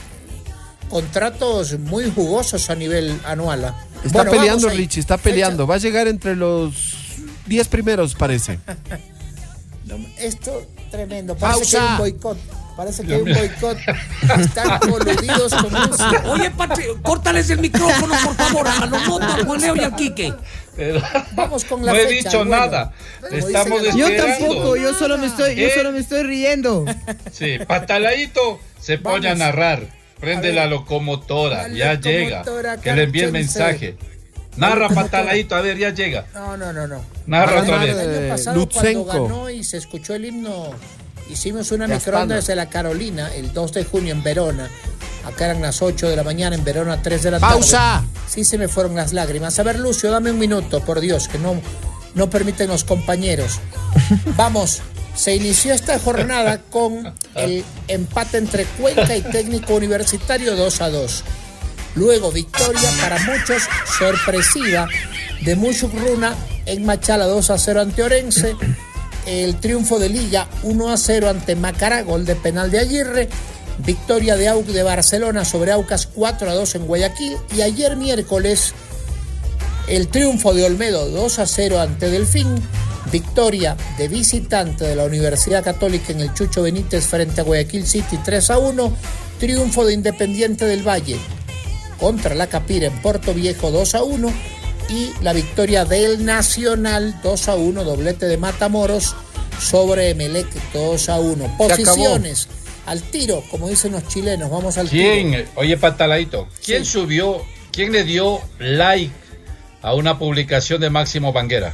S8: Contratos muy jugosos a nivel anual. ¿ah?
S2: Está
S8: Bueno,
S2: peleando,
S8: vamos ahí.
S2: Richie, está peleando. Va a llegar entre los diez primeros, parece.
S8: No, esto tremendo. Parece
S2: Pausa.
S8: que hay un boicot. Parece que hay un boicot. Están coludidos con Rusia.
S1: Oye, Patricio, córtales el micrófono, por favor. A los motos, al Juan Leo y al Quique.
S11: Pero
S8: Vamos con la
S11: no he
S8: fecha,
S11: dicho
S8: bueno.
S11: nada.
S8: Como
S11: Estamos
S8: dicen
S9: Yo
S11: esperando.
S9: tampoco, yo solo me estoy, yo
S11: ¿Eh?
S9: solo me estoy riendo.
S11: Sí, Pataladito se pone a
S8: Vamos.
S11: narrar. Prende
S8: A ver.
S11: la locomotora,
S8: La
S11: ya
S8: locomotora
S11: llega. Que le envíe el
S8: Carchense.
S11: mensaje. Narra,
S8: locomotora.
S11: Pataladito, a ver, ya llega.
S8: No, no, no, no.
S11: Narra
S2: Va a
S11: otra
S2: ganar,
S11: vez.
S8: El año
S2: Eh,
S8: pasado,
S2: Lutsenko.
S8: cuando ganó y se escuchó el himno, hicimos una
S2: De
S8: microonda
S2: Astana.
S8: desde la Carolina el dos de junio en Verona. Acá eran las ocho de la mañana, en Verona tres de la tarde.
S2: ¡Pausa!
S8: Sí se me fueron las lágrimas. A ver, Lucio, dame un minuto, por Dios, que no, no permiten los compañeros. Vamos, se inició esta jornada con el empate entre Cuenca y Técnico Universitario dos a dos. Luego, victoria para muchos sorpresiva de Mushuk Runa en Machala dos a cero ante Orense. El triunfo de Liga uno a cero ante Macará, gol de penal de Aguirre. Victoria de Au de Barcelona sobre Aucas cuatro a dos en Guayaquil. Y ayer miércoles el triunfo de Olmedo dos a cero ante Delfín. Victoria de visitante de la Universidad Católica en el Chucho Benítez frente a Guayaquil City tres a uno. Triunfo de Independiente del Valle contra la Capira en Puerto Viejo dos a uno. Y la victoria del Nacional dos a uno, doblete de Matamoros sobre Emelec dos a uno. Posiciones al tiro, como dicen los chilenos, vamos al tiro.
S11: ¿Quién? Oye, Pataladito, ¿quién
S8: Sí.
S11: subió, quién le dio like a una publicación de Máximo Banguera?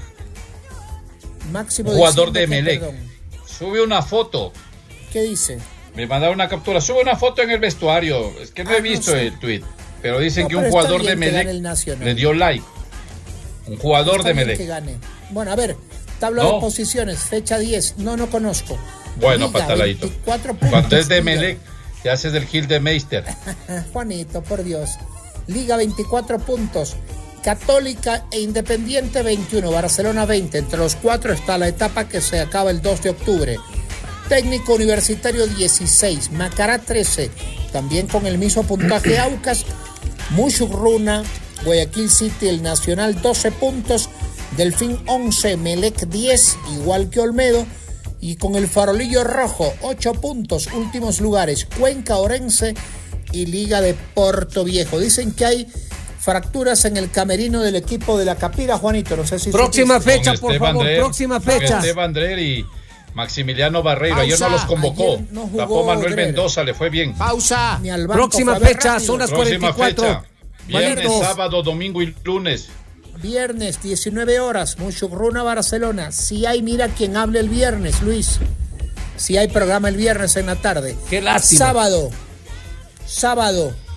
S8: Máximo
S11: Jugador
S8: diciendo
S11: de
S8: que,
S11: Emelec.
S8: perdón,
S11: Sube una foto.
S8: ¿qué dice?
S11: Me mandaron una captura. Sube una foto en el vestuario. Es que no
S8: Ah,
S11: he
S8: no
S11: visto
S8: sé.
S11: el tweet. Pero dicen
S8: No,
S11: que un
S8: pero está
S11: jugador de
S8: bien que gane
S11: Emelec
S8: el Nacional.
S11: le dio like. Un jugador
S8: Está
S11: de
S8: bien
S11: Emelec.
S8: que gane. Bueno, a ver, tabla
S11: No.
S8: de posiciones, fecha diez, no, no conozco.
S11: Bueno,
S8: Liga,
S11: Pataladito.
S8: veinticuatro puntos.
S11: Cuando es de
S8: Liga.
S11: Emelec, te haces del Gil de Meister.
S8: Juanito, por Dios. Liga veinticuatro puntos. Católica e Independiente veintiuno, Barcelona veinte. Entre los cuatro está la etapa que se acaba el dos de octubre. Técnico Universitario dieciséis, Macará trece, también con el mismo puntaje Aucas, Mushuk Runa, Guayaquil City, el Nacional doce puntos, Delfín once, Melec diez, igual que Olmedo, y con el farolillo rojo ocho puntos, últimos lugares, Cuenca, Orense y Liga de Puerto Viejo. Dicen que hay fracturas en el camerino del equipo de la Capira, Juanito, no sé si...
S1: Próxima
S8: supiste.
S1: fecha,
S11: Con
S1: por
S11: Esteban
S1: favor,
S11: Drer,
S1: próxima
S11: con
S1: fecha.
S11: Esteban Drer y Maximiliano Barreiro. Ayer no
S8: Pausa.
S11: los convocó.
S8: Ayer no jugó
S11: Tapó Manuel
S8: Drer.
S11: Mendoza, le fue bien.
S2: ¡Pausa!
S8: Ni al banco
S1: Próxima
S8: fue a ver
S1: fecha,
S8: rápido.
S1: son las
S11: Próxima
S1: cuarenta y cuatro.
S11: fecha. Viernes,
S1: Juanitos.
S11: sábado, domingo y lunes.
S8: Viernes, diecinueve horas, Mushuk Runa, Barcelona. Si hay, mira quien hable el viernes, Luis. Si hay programa el viernes en la tarde.
S1: Qué lástima.
S8: Sábado, sábado,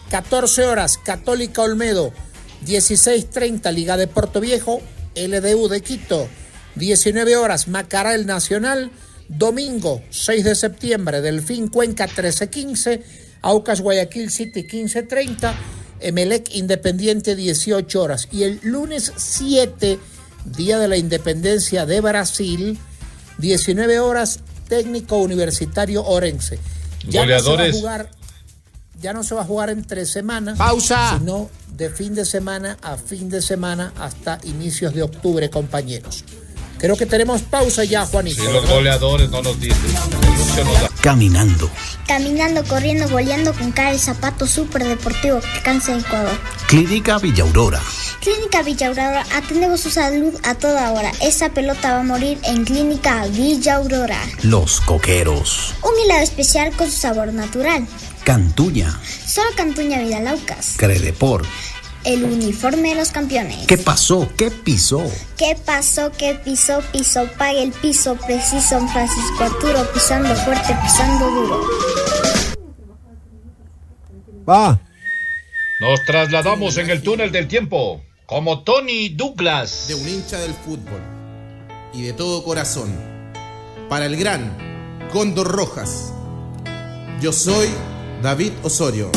S8: catorce horas, Católica Olmedo. dieciséis treinta, Liga de Puerto Viejo, L D U de Quito. diecinueve horas, Macará el Nacional. Domingo, seis de septiembre, Delfín Cuenca trece quince, Aucas Guayaquil City quince treinta, Emelec Independiente dieciocho horas. Y el lunes siete, Día de la Independencia de Brasil, diecinueve horas, Técnico Universitario Orense. Ya
S11: Goleadores.
S8: No se va a jugar, ya no se va a jugar entre semanas,
S2: ¡pausa!,
S8: sino de fin de semana a fin de semana hasta inicios de octubre, compañeros. Creo que tenemos pausa ya, Juanito.
S11: Si los goleadores no nos dicen. El nos da.
S18: Caminando.
S15: Caminando, corriendo, boleando con cara el zapato súper deportivo que cansa en Ecuador.
S18: Clínica Villa Aurora.
S15: Clínica Villa Aurora, atendemos su salud a toda hora. Esa pelota va a morir en Clínica Villa Aurora.
S18: Los Coqueros.
S15: Un helado especial con su sabor natural.
S18: Cantuña.
S15: Solo Cantuña Vidalaucas.
S18: Credepor.
S15: El uniforme de los campeones.
S18: ¿Qué pasó? ¿Qué pisó?
S15: ¿Qué pasó? ¿Qué pisó? Pisó, pague el piso preciso en Francisco Arturo, pisando fuerte, pisando duro.
S2: Va.
S11: Nos trasladamos en el túnel del tiempo, como Tony Douglas.
S19: De un hincha del fútbol y de todo corazón, para el gran Cóndor Rojas, yo soy David Osorio.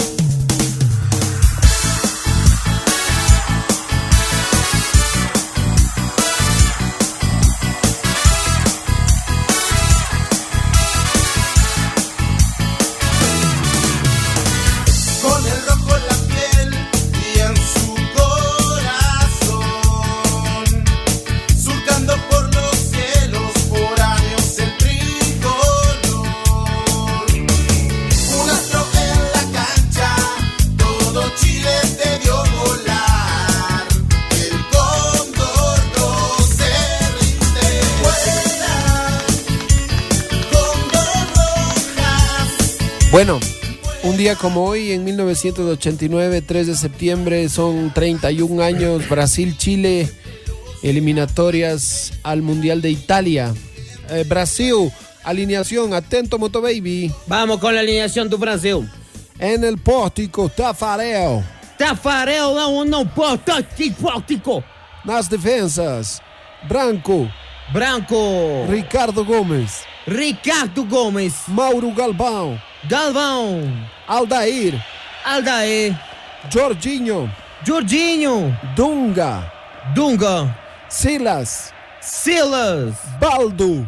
S2: Bueno, un día como hoy, en mil novecientos ochenta y nueve, tres de septiembre, son treinta y un años, Brasil-Chile, eliminatorias al Mundial de Italia. Eh, Brasil, alineación, atento Motobaby.
S9: Vamos con la alineación do Brasil.
S2: En el pórtico, Tafarel.
S9: Tafarel, não, não, pórtico.
S2: Nas defensas, Branco.
S9: Branco.
S2: Ricardo Gomes.
S9: Ricardo Gomes.
S2: Mauro Galvão.
S9: Galvão.
S2: Aldair.
S9: Aldair.
S2: Jorginho.
S9: Jorginho.
S2: Dunga.
S9: Dunga.
S2: Silas.
S9: Silas.
S2: Baldo.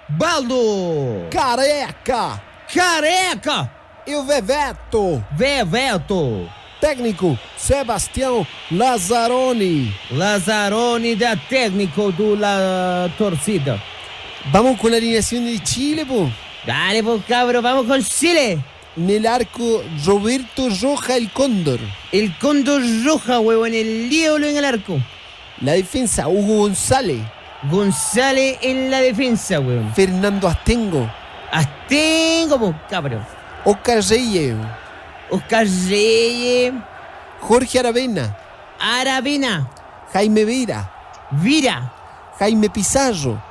S9: Baldo.
S2: Careca.
S9: Careca.
S2: E o Veveto.
S9: Veveto.
S2: Técnico, Sebastião Lazzaroni.
S9: Lazzaroni da técnico do la torcida.
S2: Vamos con la alineación de Chile, po.
S9: Dale, pues, cabro, vamos con Chile.
S2: En el arco, Roberto Roja, el Cóndor.
S9: El Cóndor Roja, huevón, el ídolo en el arco.
S2: La defensa, Hugo González.
S9: González en la defensa, huevón.
S2: Fernando Astengo.
S9: Astengo, pues, cabro.
S2: Oscar Reyes.
S9: Oscar Reyes.
S2: Jorge Aravena.
S9: Aravena.
S2: Jaime Vera.
S9: Vira.
S2: Jaime Pizarro.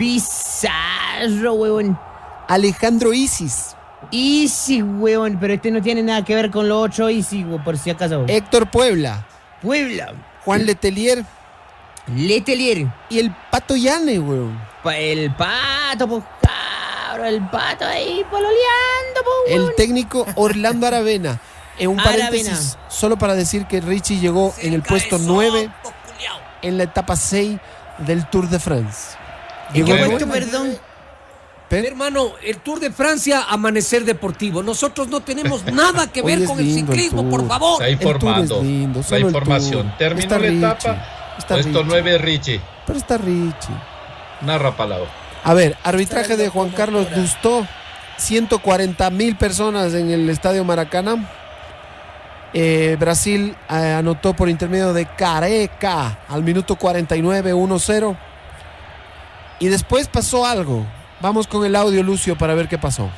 S9: Pizarro, huevón.
S2: Alejandro Isis.
S9: Isis, huevón, pero este no tiene nada que ver con los otros Isis, por si acaso. Huevón.
S2: Héctor Puebla.
S9: Puebla.
S2: Juan Letelier.
S9: Letelier.
S2: Y el Pato Llane, huevón.
S9: El Pato, pues, cabrón, el Pato ahí pololeando, pues,
S2: el técnico Orlando Aravena. En un
S9: Aravena.
S2: paréntesis, solo para decir que Richie llegó en el puesto nueve en la etapa seis del Tour de France.
S1: ¿En qué
S2: Llegó
S1: puesto, perdón? Pero, hermano, el Tour de Francia, Amanecer Deportivo. Nosotros no tenemos nada que ver con el ciclismo, el por favor.
S11: Está informando.
S2: Lindo,
S11: la información. Terminó
S2: está
S11: la
S2: Richie,
S11: etapa.
S2: Está
S11: Puesto
S2: Richie.
S11: nueve, Richie.
S2: Pero está Richie.
S11: Narra palabra.
S2: A ver, arbitraje de Juan Carlos Dustó. ciento cuarenta mil personas en el Estadio Maracaná. Eh, Brasil eh, anotó por intermedio de Careca al minuto cuarenta y nueve, uno cero. Y después pasó algo. Vamos con el audio, Lucio, para ver qué pasó.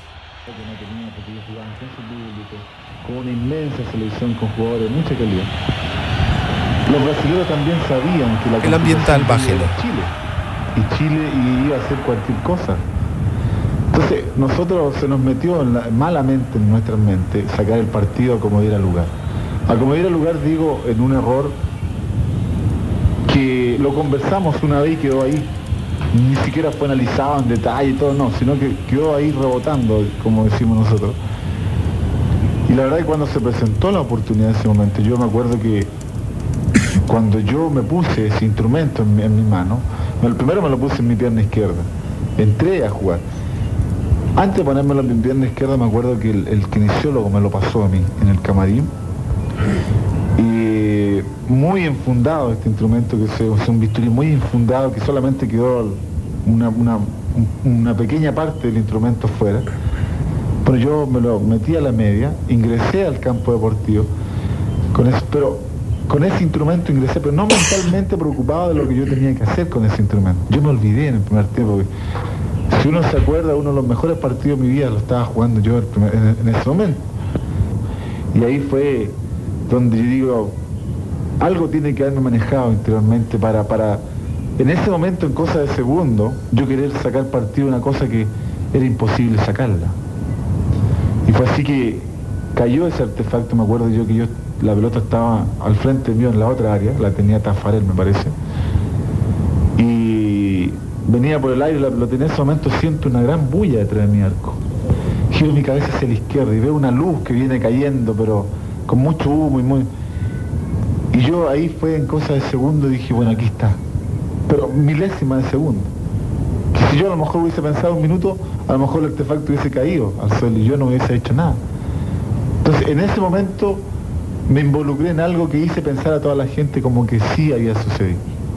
S20: Con una inmensa selección con jugadores de mucha calidad. Los brasileños también sabían que la
S2: el ambiental bájelo.
S20: Chile y Chile iba a hacer cualquier cosa. Entonces nosotros se nos metió en la, malamente en nuestra mente sacar el partido como diera lugar. Acomodar el lugar, digo, en un error que lo conversamos una vez y quedó ahí. Ni siquiera fue analizado en detalle y todo, no, sino que quedó ahí rebotando, como decimos nosotros. Y la verdad que cuando se presentó la oportunidad en ese momento, yo me acuerdo que cuando yo me puse ese instrumento en mi, en mi mano, el primero me lo puse en mi pierna izquierda, entré a jugar. Antes de ponérmelo en mi pierna izquierda, me acuerdo que el, el kinesiólogo me lo pasó a mí en el camarín. Y muy enfundado este instrumento, que es, es un bisturí muy infundado, que solamente quedó una, una, una pequeña parte del instrumento fuera. Pero yo me lo metí a la media, ingresé al campo deportivo, con eso, pero con ese instrumento ingresé, pero no mentalmente preocupado de lo que yo tenía que hacer con ese instrumento. Yo me olvidé en el primer tiempo. Si uno se acuerda, uno de los mejores partidos de mi vida lo estaba jugando yo en, en ese momento. Y ahí fue donde yo digo, algo tiene que haberme manejado interiormente para, para, en ese momento, en cosa de segundo, yo querer sacar partido de una cosa que era imposible sacarla. Y fue así que cayó ese artefacto, me acuerdo yo que yo, la pelota estaba al frente mío en la otra área, la tenía Tafarel, me parece. Y venía por el aire la pelota, en ese momento siento una gran bulla detrás de mi arco. Giro mi cabeza hacia la izquierda y veo una luz que viene cayendo, pero con mucho humo y muy... Y yo ahí fue en cosa de segundo, dije, bueno, aquí está. Pero milésima de segundo. Que si yo a lo mejor hubiese pensado un minuto, a lo mejor el artefacto hubiese caído al suelo y yo no hubiese hecho nada. Entonces, en ese momento me involucré en algo que hice pensar a toda la gente como que sí había sucedido.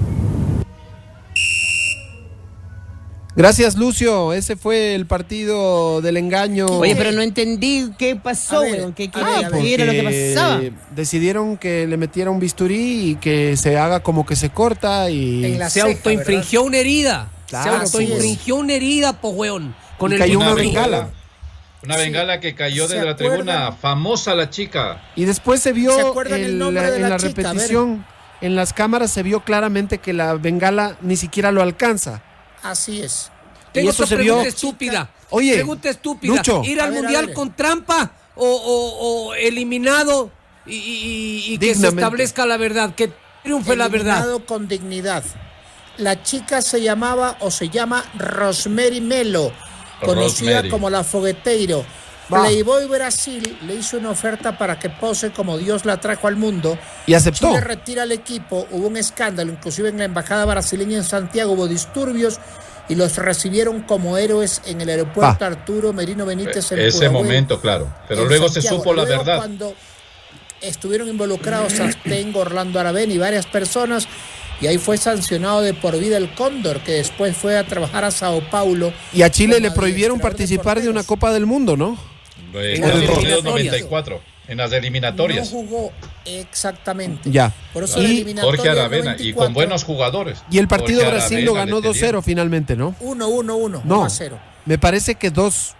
S2: Gracias, Lucio. Ese fue el partido del engaño.
S9: Oye, pero no entendí qué pasó, weón. ¿Qué, qué,
S2: Ah,
S9: qué era lo que pasaba?
S2: Decidieron que le metiera un bisturí y que se haga como que se corta y...
S1: En la se ceja, autoinfringió ¿verdad? Una herida.
S2: Claro,
S1: se autoinfringió una herida, po, weón. Con
S2: y
S1: el
S2: cayó
S11: una
S2: una
S11: bengala.
S2: bengala.
S11: Una bengala que cayó desde la tribuna. Famosa la chica.
S2: Y después se vio
S8: ¿Se acuerdan el
S2: el-
S8: nombre de
S2: en
S8: la
S2: la
S8: chica? A ver.
S2: repetición, en las cámaras se vio claramente que la bengala ni siquiera lo alcanza.
S8: Así es.
S1: Tengo
S2: Y eso
S1: otra
S2: se vio-
S1: pregunta estúpida.
S2: Oye,
S1: pregunta estúpida.
S2: Lucho.
S1: ¿Ir al
S8: A ver,
S1: mundial
S8: a ver.
S1: con trampa o, o- o eliminado y, y- y que se
S2: Dignamente.
S1: establezca la verdad? Que triunfe la verdad.
S8: Eliminado con dignidad. La chica se llamaba o se llama Rosemary Melo, conocida
S11: Rosemary.
S8: como la Fogueteiro.
S2: Va.
S8: Playboy Brasil le hizo una oferta para que pose como Dios la trajo al mundo.
S2: Y aceptó.
S8: Chile retira al equipo, hubo un escándalo, inclusive en la embajada brasileña en Santiago hubo disturbios y los recibieron como héroes en el aeropuerto
S2: Va.
S8: Arturo Merino Benítez en
S11: Ese
S8: Pudahuel,
S11: momento, claro. Pero
S8: en
S11: luego se
S8: Santiago.
S11: supo la
S8: Luego,
S11: verdad.
S8: Cuando estuvieron involucrados Astengo, Orlando Aravena y varias personas, y ahí fue sancionado de por vida el Cóndor, que después fue a trabajar a Sao Paulo.
S2: Y a Chile
S8: como
S2: le prohibieron
S8: administrador
S2: participar de,
S8: porteros.
S2: una Copa del Mundo, ¿no?
S11: En
S1: En las
S11: el torneo
S1: eliminatorias.
S11: noventa y cuatro. En las
S8: No
S11: eliminatorias.
S8: jugó exactamente.
S2: Ya.
S8: Por eso
S2: Y
S8: la eliminatoria
S11: Jorge
S8: del
S11: Aravena. Y
S8: noventa y cuatro,
S11: con buenos jugadores.
S2: Y el partido
S11: Jorge
S2: Brasil
S11: Aravena
S2: lo ganó
S11: le
S2: dos cero
S11: tenían.
S2: finalmente, ¿no?
S8: uno uno uno,
S2: No,
S8: uno a cero.
S2: me parece que dos.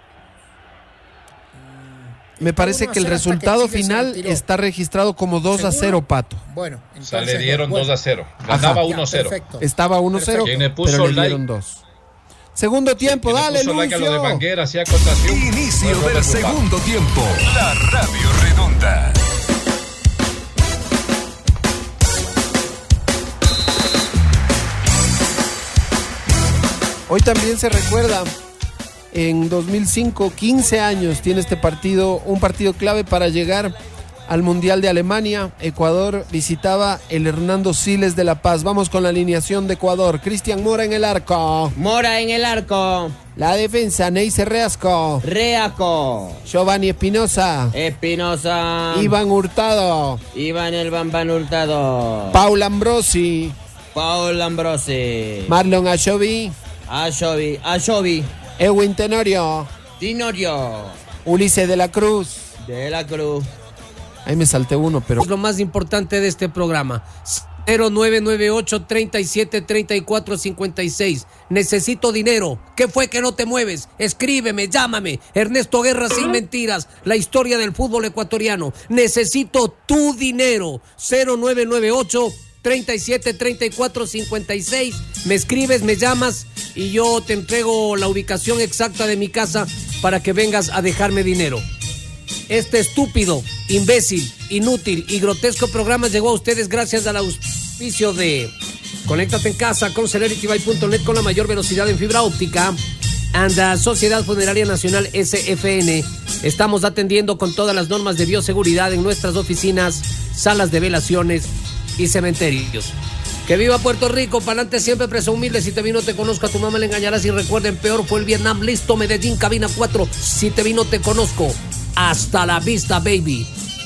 S2: Me parece
S8: uno a
S2: que el
S8: cero hasta
S2: resultado
S8: que Chile se
S2: final
S8: retiró.
S2: está registrado como dos a
S8: ¿Seguro?
S2: cero, Pato.
S8: Bueno,
S11: O
S8: entonces,
S11: sea, le dieron
S8: bueno,
S11: dos a cero. Ganaba
S2: Ajá.
S11: uno a cero.
S8: perfecto.
S2: Estaba uno cero,
S11: ¿Quién le puso
S2: pero le
S11: like?
S2: dieron dos. Segundo tiempo,
S11: Que le
S2: dale,
S11: puso like a lo de
S2: Lucio.
S11: Banguera, hacía acotación.
S3: Inicio
S11: Fue
S3: del
S11: Robert Guzmán.
S3: segundo tiempo. La Radio Redonda.
S2: Hoy también se recuerda, en dos mil cinco, quince años tiene este partido, un partido clave para llegar al Mundial de Alemania. Ecuador visitaba el Hernando Siles de La Paz. Vamos con la alineación de Ecuador. Cristian Mora en el arco.
S9: Mora en el arco.
S2: La defensa, Neisser Reasco.
S9: Reaco.
S2: Giovanni Espinosa.
S9: Espinosa.
S2: Iván Hurtado.
S9: Iván el Bambán Hurtado.
S2: Paul Ambrosi.
S9: Paul Ambrosi.
S2: Marlon Ashobi.
S9: Ashobi. Ashobi.
S2: Edwin Tenorio.
S9: Tinorio.
S2: Ulises de la Cruz.
S9: De la Cruz.
S2: Ahí me salté uno, pero...
S1: Es lo más importante de este programa. cero nueve nueve ocho, treinta y siete, treinta y cuatro, cincuenta y seis. Necesito dinero. ¿Qué fue que no te mueves? Escríbeme, llámame. Ernesto Guerra sin mentiras. La historia del fútbol ecuatoriano. Necesito tu dinero. cero nueve nueve ocho, treinta y siete, treinta y cuatro, cincuenta y seis. Me escribes, me llamas y yo te entrego la ubicación exacta de mi casa para que vengas a dejarme dinero. Este estúpido, imbécil, inútil y grotesco programa llegó a ustedes gracias al auspicio de Conéctate en casa con celerity by punto net con la mayor velocidad en fibra óptica. And Sociedad Funeraria Nacional S F N. Estamos atendiendo con todas las normas de bioseguridad en nuestras oficinas, salas de velaciones y cementerios. Que viva Puerto Rico, pa'lante siempre, preso humilde. Si te vi no te conozco, a tu mamá le engañarás. Y recuerden, peor fue el Vietnam. Listo, Medellín, cabina cuatro. Si te vi no te conozco. Hasta la vista, baby.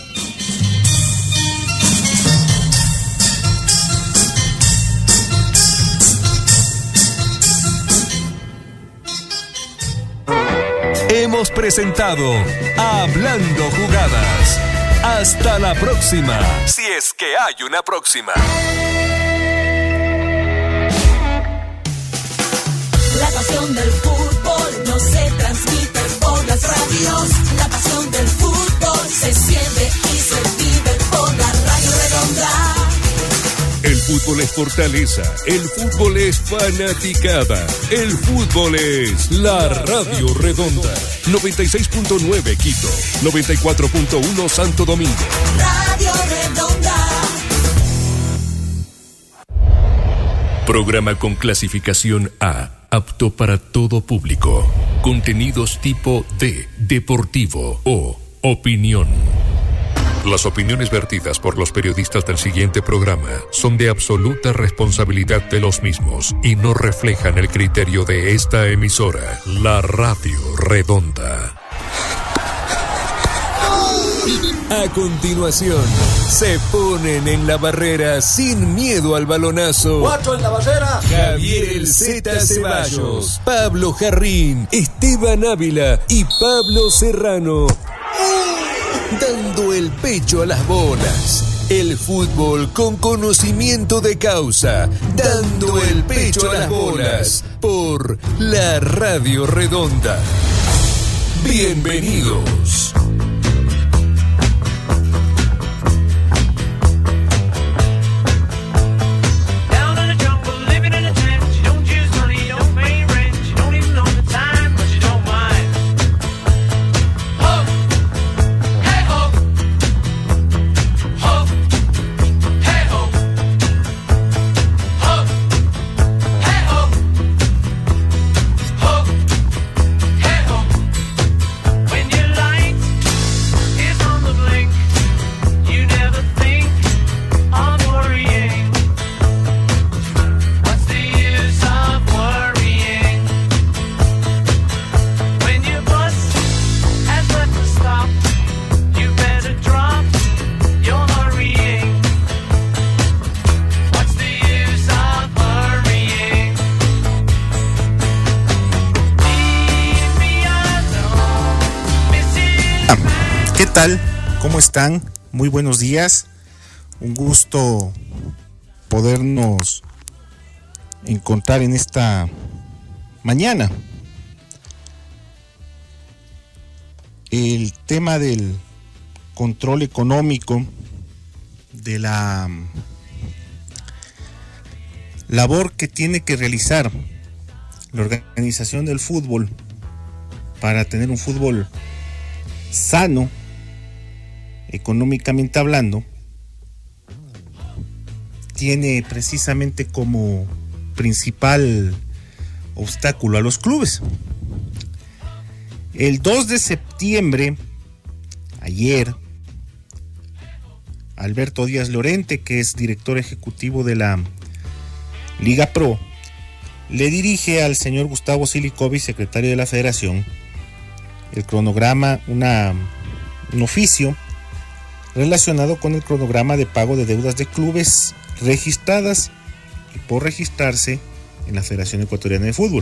S6: Hemos presentado Hablando Jugadas. Hasta la próxima, si es que hay una próxima.
S14: La pasión del fútbol no se transmite por las radios. La pasión del fútbol se siente y se vive por la Radio Redonda.
S6: El fútbol es fortaleza, el fútbol es fanaticada, el fútbol es la Radio Redonda. noventa y seis punto nueve Quito, noventa y cuatro punto uno Santo Domingo.
S14: Radio Redonda.
S6: Programa con clasificación A, apto para todo público. Contenidos tipo D, deportivo o opinión. Las opiniones vertidas por los periodistas del siguiente programa son de absoluta responsabilidad de los mismos y no reflejan el criterio de esta emisora, la Radio Redonda. A continuación, se ponen en la barrera sin miedo al balonazo.
S21: ¡Cuatro en la barrera!
S6: Javier el Z Ceballos, Pablo Jarrín, Esteban Ávila y Pablo Serrano. Dando el pecho a las bolas. El fútbol con conocimiento de causa. Dando el pecho a las bolas. Por la Radio Redonda. Bienvenidos.
S22: ¿Qué tal? ¿Cómo están? Muy buenos días. Un gusto podernos encontrar en esta mañana. El tema del control económico, de la labor que tiene que realizar la organización del fútbol para tener un fútbol sano, económicamente hablando, tiene precisamente como principal obstáculo a los clubes. El dos de septiembre, ayer, Alberto Díaz Lorente, que es director ejecutivo de la Liga Pro, le dirige al señor Gustavo Silicovi, secretario de la Federación, el cronograma, una, un oficio relacionado con el cronograma de pago de deudas de clubes registradas y por registrarse en la Federación Ecuatoriana de Fútbol.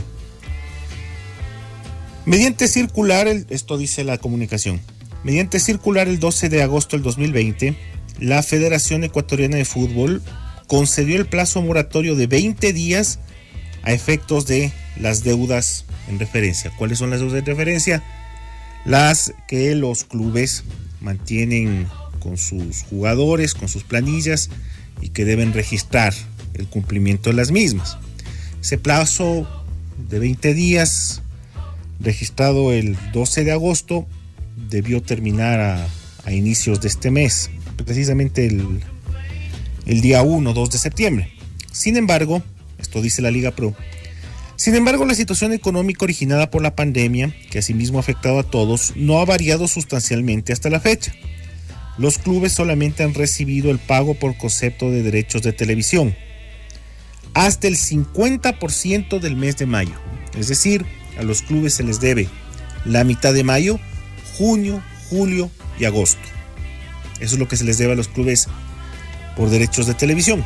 S22: Mediante circular, el, esto dice la comunicación, mediante circular el doce de agosto del dos mil veinte, la Federación Ecuatoriana de Fútbol concedió el plazo moratorio de veinte días a efectos de las deudas en referencia. ¿Cuáles son las deudas en referencia? Las que los clubes mantienen con sus jugadores, con sus planillas y que deben registrar el cumplimiento de las mismas. Ese plazo de veinte días, registrado el doce de agosto, debió terminar a, a inicios de este mes, precisamente el, el día uno o dos de septiembre. Sin embargo, esto dice la Liga Pro, sin embargo, la situación económica originada por la pandemia, que asimismo ha afectado a todos, no ha variado sustancialmente hasta la fecha. Los clubes solamente han recibido el pago por concepto de derechos de televisión hasta el cincuenta por ciento del mes de mayo. Es decir, a los clubes se les debe la mitad de mayo, junio, julio y agosto. Eso es lo que se les debe a los clubes por derechos de televisión.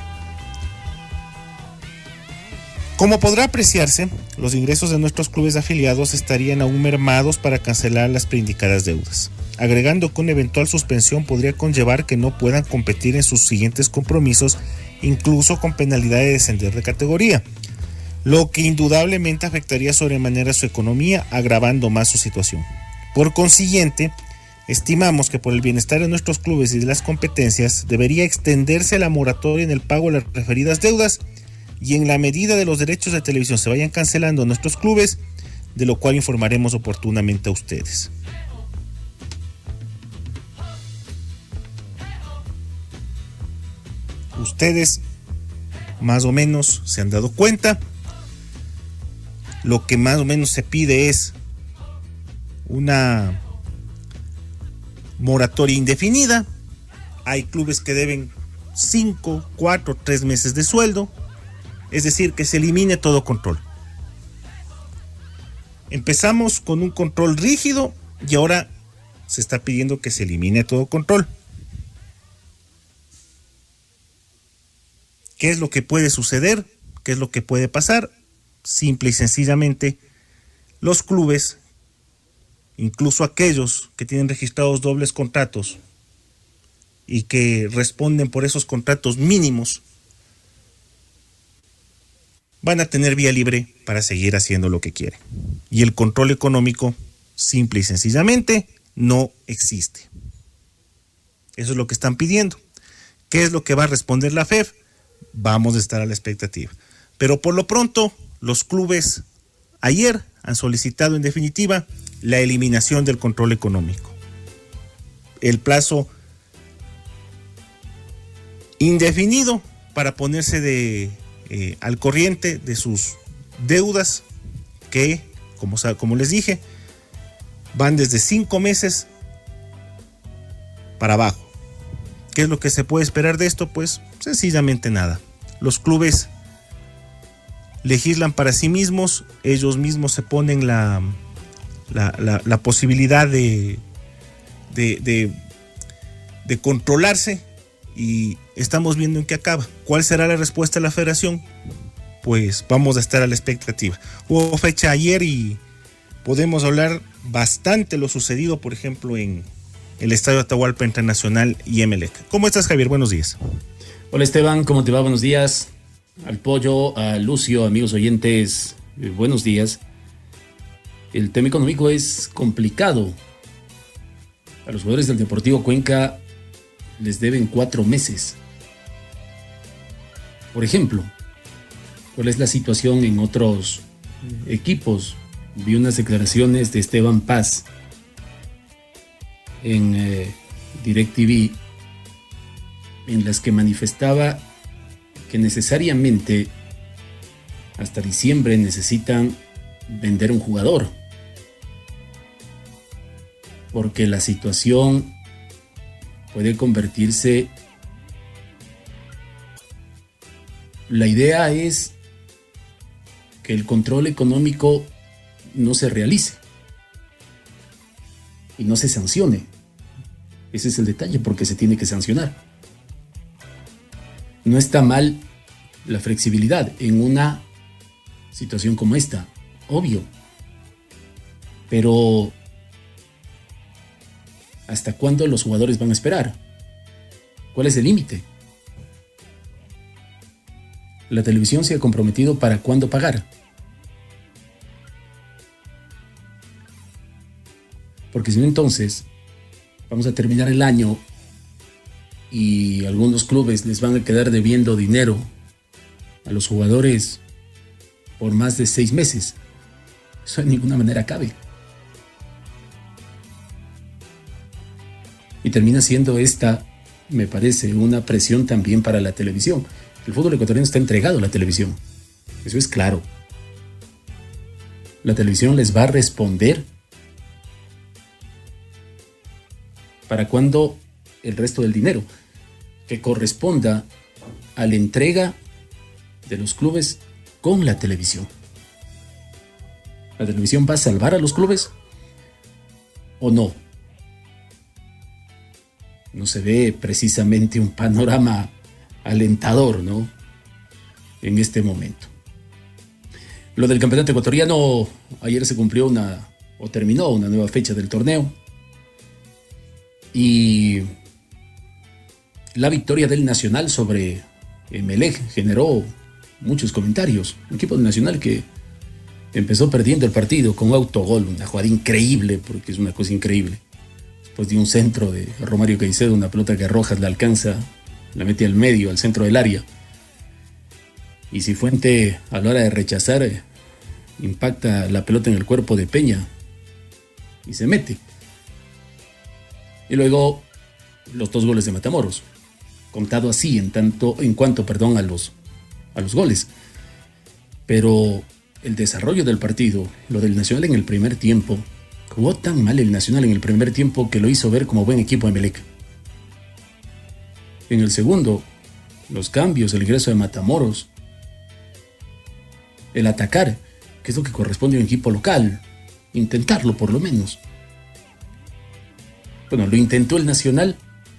S22: Como podrá apreciarse, los ingresos de nuestros clubes afiliados estarían aún mermados para cancelar las preindicadas deudas, agregando que una eventual suspensión podría conllevar que no puedan competir en sus siguientes compromisos, incluso con penalidad de descender de categoría, lo que indudablemente afectaría sobremanera su economía, agravando más su situación. Por consiguiente, estimamos que por el bienestar de nuestros clubes y de las competencias, debería extenderse la moratoria en el pago de las referidas deudas, y en la medida de los derechos de televisión se vayan cancelando nuestros clubes, de lo cual informaremos oportunamente a ustedes. Ustedes más o menos se han dado cuenta. Lo que más o menos se pide es una moratoria indefinida. Hay clubes que deben cinco, cuatro, tres meses de sueldo. Es decir, que se elimine todo control. Empezamos con un control rígido y ahora se está pidiendo que se elimine todo control. ¿Qué es lo que puede suceder? ¿Qué es lo que puede pasar? Simple y sencillamente, los clubes, incluso aquellos que tienen registrados dobles contratos y que responden por esos contratos mínimos, van a tener vía libre para seguir haciendo lo que quieren. Y el control económico, simple y sencillamente, no existe. Eso es lo que están pidiendo. ¿Qué es lo que va a responder la F E F? Vamos a estar a la expectativa. Pero por lo pronto, los clubes ayer han solicitado en definitiva la eliminación del control económico. El plazo indefinido para ponerse de Eh, al corriente de sus deudas que, como, como les dije, van desde cinco meses para abajo. ¿Qué es lo que se puede esperar de esto? Pues sencillamente nada. Los clubes legislan para sí mismos, ellos mismos se ponen la, la, la, la posibilidad de, de, de, de controlarse. Y estamos viendo en qué acaba. ¿Cuál será la respuesta de la federación? Pues vamos a estar a la expectativa. Hubo fecha ayer y podemos hablar bastante de lo sucedido, por ejemplo, en el Estadio Atahualpa entre Nacional y Emelec. ¿Cómo estás, Javier? Buenos días.
S5: Hola, Esteban, ¿cómo te va? Buenos días. Al Pollo, a Lucio, amigos oyentes, eh, buenos días. El tema económico es complicado. A los jugadores del Deportivo Cuenca les deben cuatro meses. Por ejemplo, ¿cuál es la situación en otros equipos? Vi unas declaraciones de Esteban Paz en eh, DirecTV en las que manifestaba que necesariamente hasta diciembre necesitan vender un jugador, porque la situación puede convertirse. La idea es que el control económico no se realice y no se sancione. Ese es el detalle, porque se tiene que sancionar. No está mal la flexibilidad en una situación como esta, obvio, pero ¿hasta cuándo los jugadores van a esperar? ¿Cuál es el límite? La televisión se ha comprometido para cuándo pagar. Porque si no, entonces vamos a terminar el año y algunos clubes les van a quedar debiendo dinero a los jugadores por más de seis meses. Eso de ninguna manera cabe. termina siendo esta, me parece, una presión también para la televisión. El fútbol ecuatoriano está entregado a la televisión. Eso es claro. La televisión les va a responder para cuando el resto del dinero que corresponda a la entrega de los clubes con la televisión. ¿La televisión va a salvar a los clubes o no? No se ve precisamente un panorama alentador, ¿no? En este momento. Lo del campeonato ecuatoriano, ayer se cumplió una, o terminó una nueva fecha del torneo. Y la victoria del Nacional sobre Emelec generó muchos comentarios. Un equipo del Nacional que empezó perdiendo el partido con un autogol, una jugada increíble, porque es una cosa increíble. Después de un centro de Romario Caicedo, una pelota que Rojas la alcanza, la mete al medio, al centro del área. Y Cifuente, a la hora de rechazar, impacta la pelota en el cuerpo de Peña y se mete. Y luego los dos goles de Matamoros, contado así en tanto, en cuanto, perdón, a los, a los goles. Pero el desarrollo del partido, lo del Nacional en el primer tiempo, jugó tan mal el Nacional en el primer tiempo que lo hizo ver como buen equipo de Emelec. En el segundo, los cambios, el ingreso de Matamoros, el atacar, que es lo que corresponde a un equipo local, intentarlo por lo menos. Bueno, lo intentó el Nacional,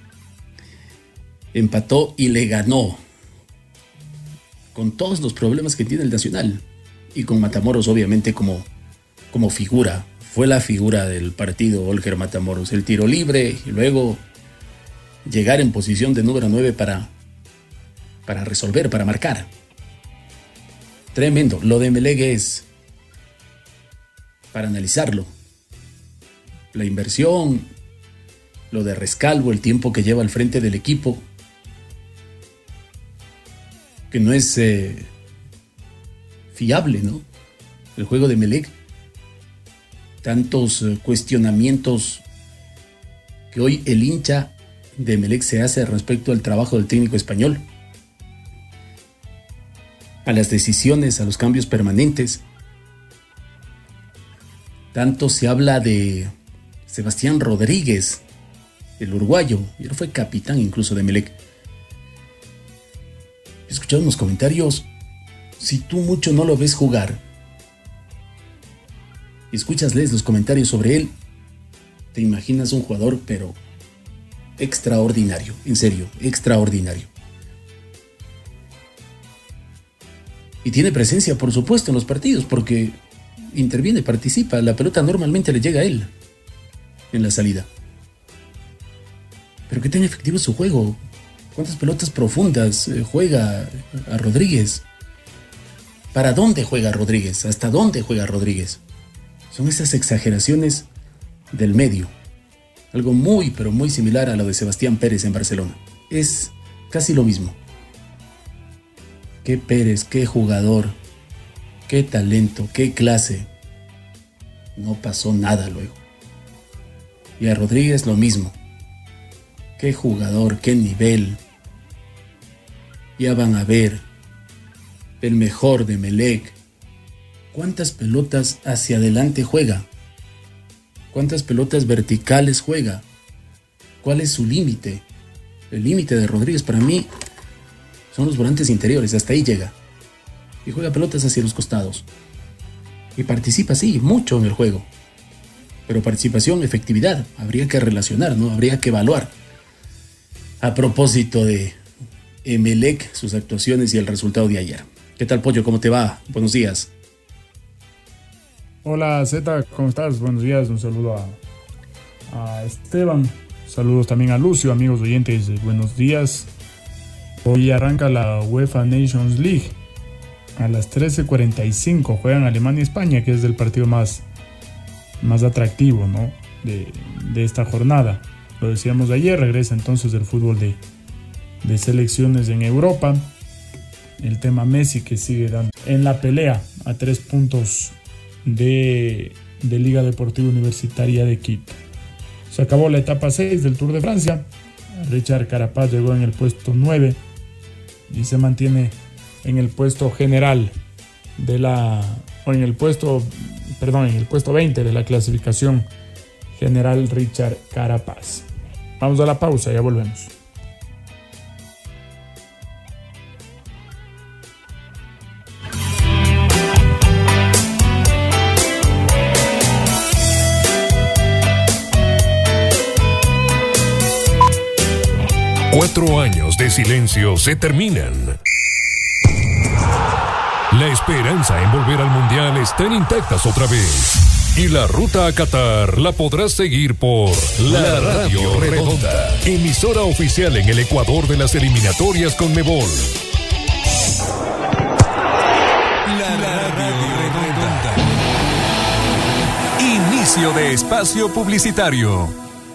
S5: empató y le ganó, con todos los problemas que tiene el Nacional, y con Matamoros obviamente como, como figura. Fue la figura del partido Olger Matamoros, el tiro libre y luego llegar en posición de número nueve para, para resolver, para marcar. Tremendo. Lo de Emelec es para analizarlo. La inversión, lo de Rescalvo, el tiempo que lleva al frente del equipo, que no es eh, fiable, ¿no? El juego de Emelec, tantos eh, cuestionamientos que hoy el hincha de Emelec se hace respecto al trabajo del técnico español, a las decisiones, a los cambios permanentes. Tanto se habla de Sebastián Rodríguez, el uruguayo, y él fue capitán incluso de Emelec. He escuchado unos comentarios, si tú mucho no lo ves jugar, y escuchas, lees los comentarios sobre él, te imaginas un jugador, pero extraordinario, en serio, extraordinario. Y tiene presencia, por supuesto, en los partidos, porque interviene, participa, la pelota normalmente le llega a él en la salida. Pero qué tan efectivo es su juego, cuántas pelotas profundas juega a Rodríguez, para dónde juega Rodríguez, hasta dónde juega Rodríguez. Son esas exageraciones del medio. Algo muy, pero muy similar a lo de Sebastián Pérez en Barcelona. Es casi lo mismo. Qué Pérez, qué jugador, qué talento, qué clase. No pasó nada luego. Y a Rodríguez lo mismo. Qué jugador, qué nivel. Ya van a ver. El mejor de Emelec. ¿Cuántas pelotas hacia adelante juega? ¿Cuántas pelotas verticales juega? ¿Cuál es su límite? El límite de Rodríguez para mí son los volantes interiores, hasta ahí llega. Y juega pelotas hacia los costados. Y participa, sí, mucho en el juego. Pero participación, efectividad, habría que relacionar, ¿no? Habría que evaluar. A propósito de Emelec, sus actuaciones y el resultado de ayer. ¿Qué tal, Pollo? ¿Cómo te va? Buenos días.
S13: Hola Zeta, ¿cómo estás? Buenos días, un saludo a, a Esteban, saludos también a Lucio, amigos oyentes, buenos días. Hoy arranca la UEFA Nations League a las trece cuarenta y cinco, juegan Alemania y España, que es el partido más, más atractivo, ¿no? de, de esta jornada. Lo decíamos ayer, regresa entonces el fútbol de, de selecciones en Europa. El tema Messi, que sigue dando en la pelea a tres puntos de, de Liga Deportiva Universitaria de Quito. Se acabó la etapa seis del Tour de Francia. Richard Carapaz llegó en el puesto nueve y se mantiene en el puesto general de la, o en el puesto, perdón, en el puesto veinte de la clasificación general Richard Carapaz. Vamos a la pausa, ya volvemos.
S16: Cuatro años de silencio se terminan. La esperanza en volver al Mundial están intactas otra vez. Y la ruta a Qatar la podrás seguir por La Radio Redonda, emisora oficial en el Ecuador de las eliminatorias Conmebol.
S6: La Radio Redonda. Inicio de espacio publicitario.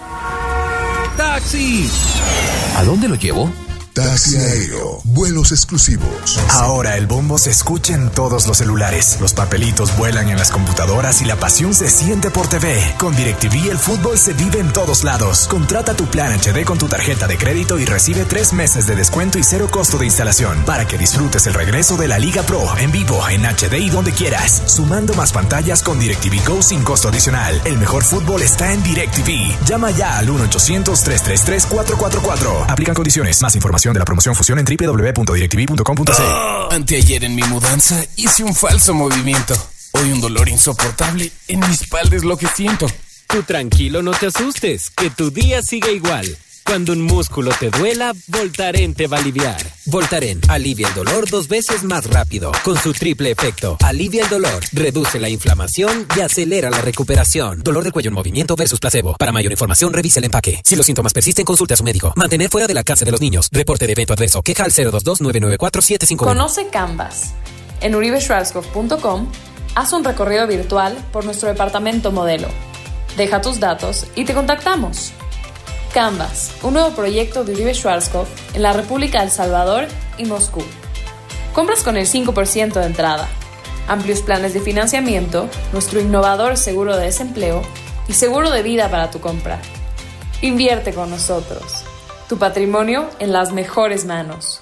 S21: ¡Taxi! ¿A dónde lo llevo?
S7: Taxi aéreo, vuelos exclusivos.
S23: Ahora el bombo se escucha en todos los celulares. Los papelitos vuelan en las computadoras y la pasión se siente por T V. Con DirecTV el fútbol se vive en todos lados. Contrata tu plan H D con tu tarjeta de crédito y recibe tres meses de descuento y cero costo de instalación para que disfrutes el regreso de la Liga Pro en vivo, en H D y donde quieras. Sumando más pantallas con DirecTV Go sin costo adicional. El mejor fútbol está en DirecTV. Llama ya al uno ochocientos, tres tres tres, cuatro cuatro cuatro. Aplican condiciones. Más información de la promoción fusión en doble u doble u doble u punto directv punto com punto c.
S24: Anteayer en mi mudanza hice un falso movimiento. Hoy un dolor insoportable en mi espalda es lo que siento.
S25: Tú tranquilo, no te asustes, que tu día siga igual. Cuando un músculo te duela, Voltaren te va a aliviar. Voltaren alivia el dolor dos veces más rápido, con su triple efecto. Alivia el dolor, reduce la inflamación y acelera la recuperación. Dolor de cuello en movimiento versus placebo. Para mayor información, revise el empaque. Si los síntomas persisten, consulte a su médico. Mantener fuera del alcance de los niños. Reporte de evento adverso. Queja al cero dos dos, nueve nueve cuatro, siete cinco uno.
S26: Conoce Canvas. En uribe schwarzkopf punto com, haz un recorrido virtual por nuestro departamento modelo. Deja tus datos y te contactamos. Canvas, un nuevo proyecto de Uribe Schwarzkopf en la República de El Salvador y Moscú. Compras con el cinco por ciento de entrada, amplios planes de financiamiento, nuestro innovador seguro de desempleo y seguro de vida para tu compra. Invierte con nosotros. Tu patrimonio en las mejores manos.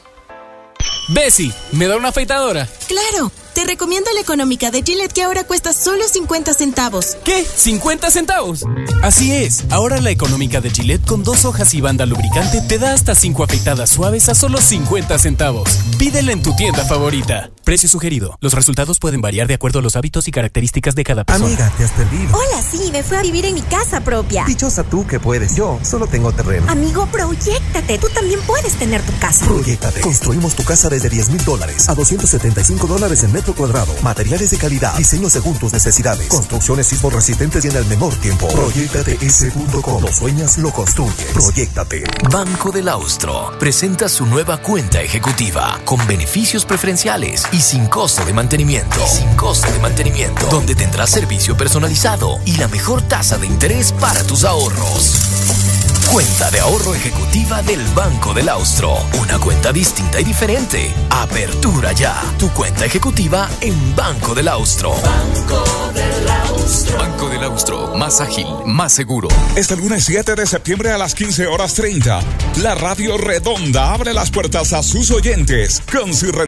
S24: Bessie, ¿me da una afeitadora?
S27: ¡Claro! Te recomiendo la económica de Gillette que ahora cuesta solo cincuenta centavos.
S24: ¿Qué? ¿cincuenta centavos? Así es, ahora la económica de Gillette con dos hojas y banda lubricante te da hasta cinco afeitadas suaves a solo cincuenta centavos. Pídela en tu tienda favorita. Precio sugerido. Los resultados pueden variar de acuerdo a los hábitos y características de cada persona.
S28: Amiga, te has perdido.
S27: Hola, sí, me fui a vivir en mi casa propia.
S28: Dichosa tú que puedes. Yo solo tengo terreno.
S27: Amigo, proyéctate. Tú también puedes tener tu casa.
S28: Proyéctate. Construimos tu casa desde diez mil dólares a doscientos setenta y cinco dólares en metro cuadrado. Materiales de calidad. Diseño según tus necesidades. Construcciones sismo resistentes y en el menor tiempo. Proyéctate ese punto com. Lo sueñas, lo construyes. Proyéctate.
S21: Banco del Austro presenta su nueva cuenta ejecutiva con beneficios preferenciales y sin costo de mantenimiento. Y sin costo de mantenimiento. Donde tendrás servicio personalizado y la mejor tasa de interés para tus ahorros. Cuenta de ahorro ejecutiva del Banco del Austro. Una cuenta distinta y diferente. Apertura ya. Tu cuenta ejecutiva en Banco del Austro. Banco del Austro.
S6: Banco del Austro. Más ágil, más seguro.
S3: Este lunes siete de septiembre a las quince horas treinta, la Radio Redonda abre las puertas a sus oyentes con su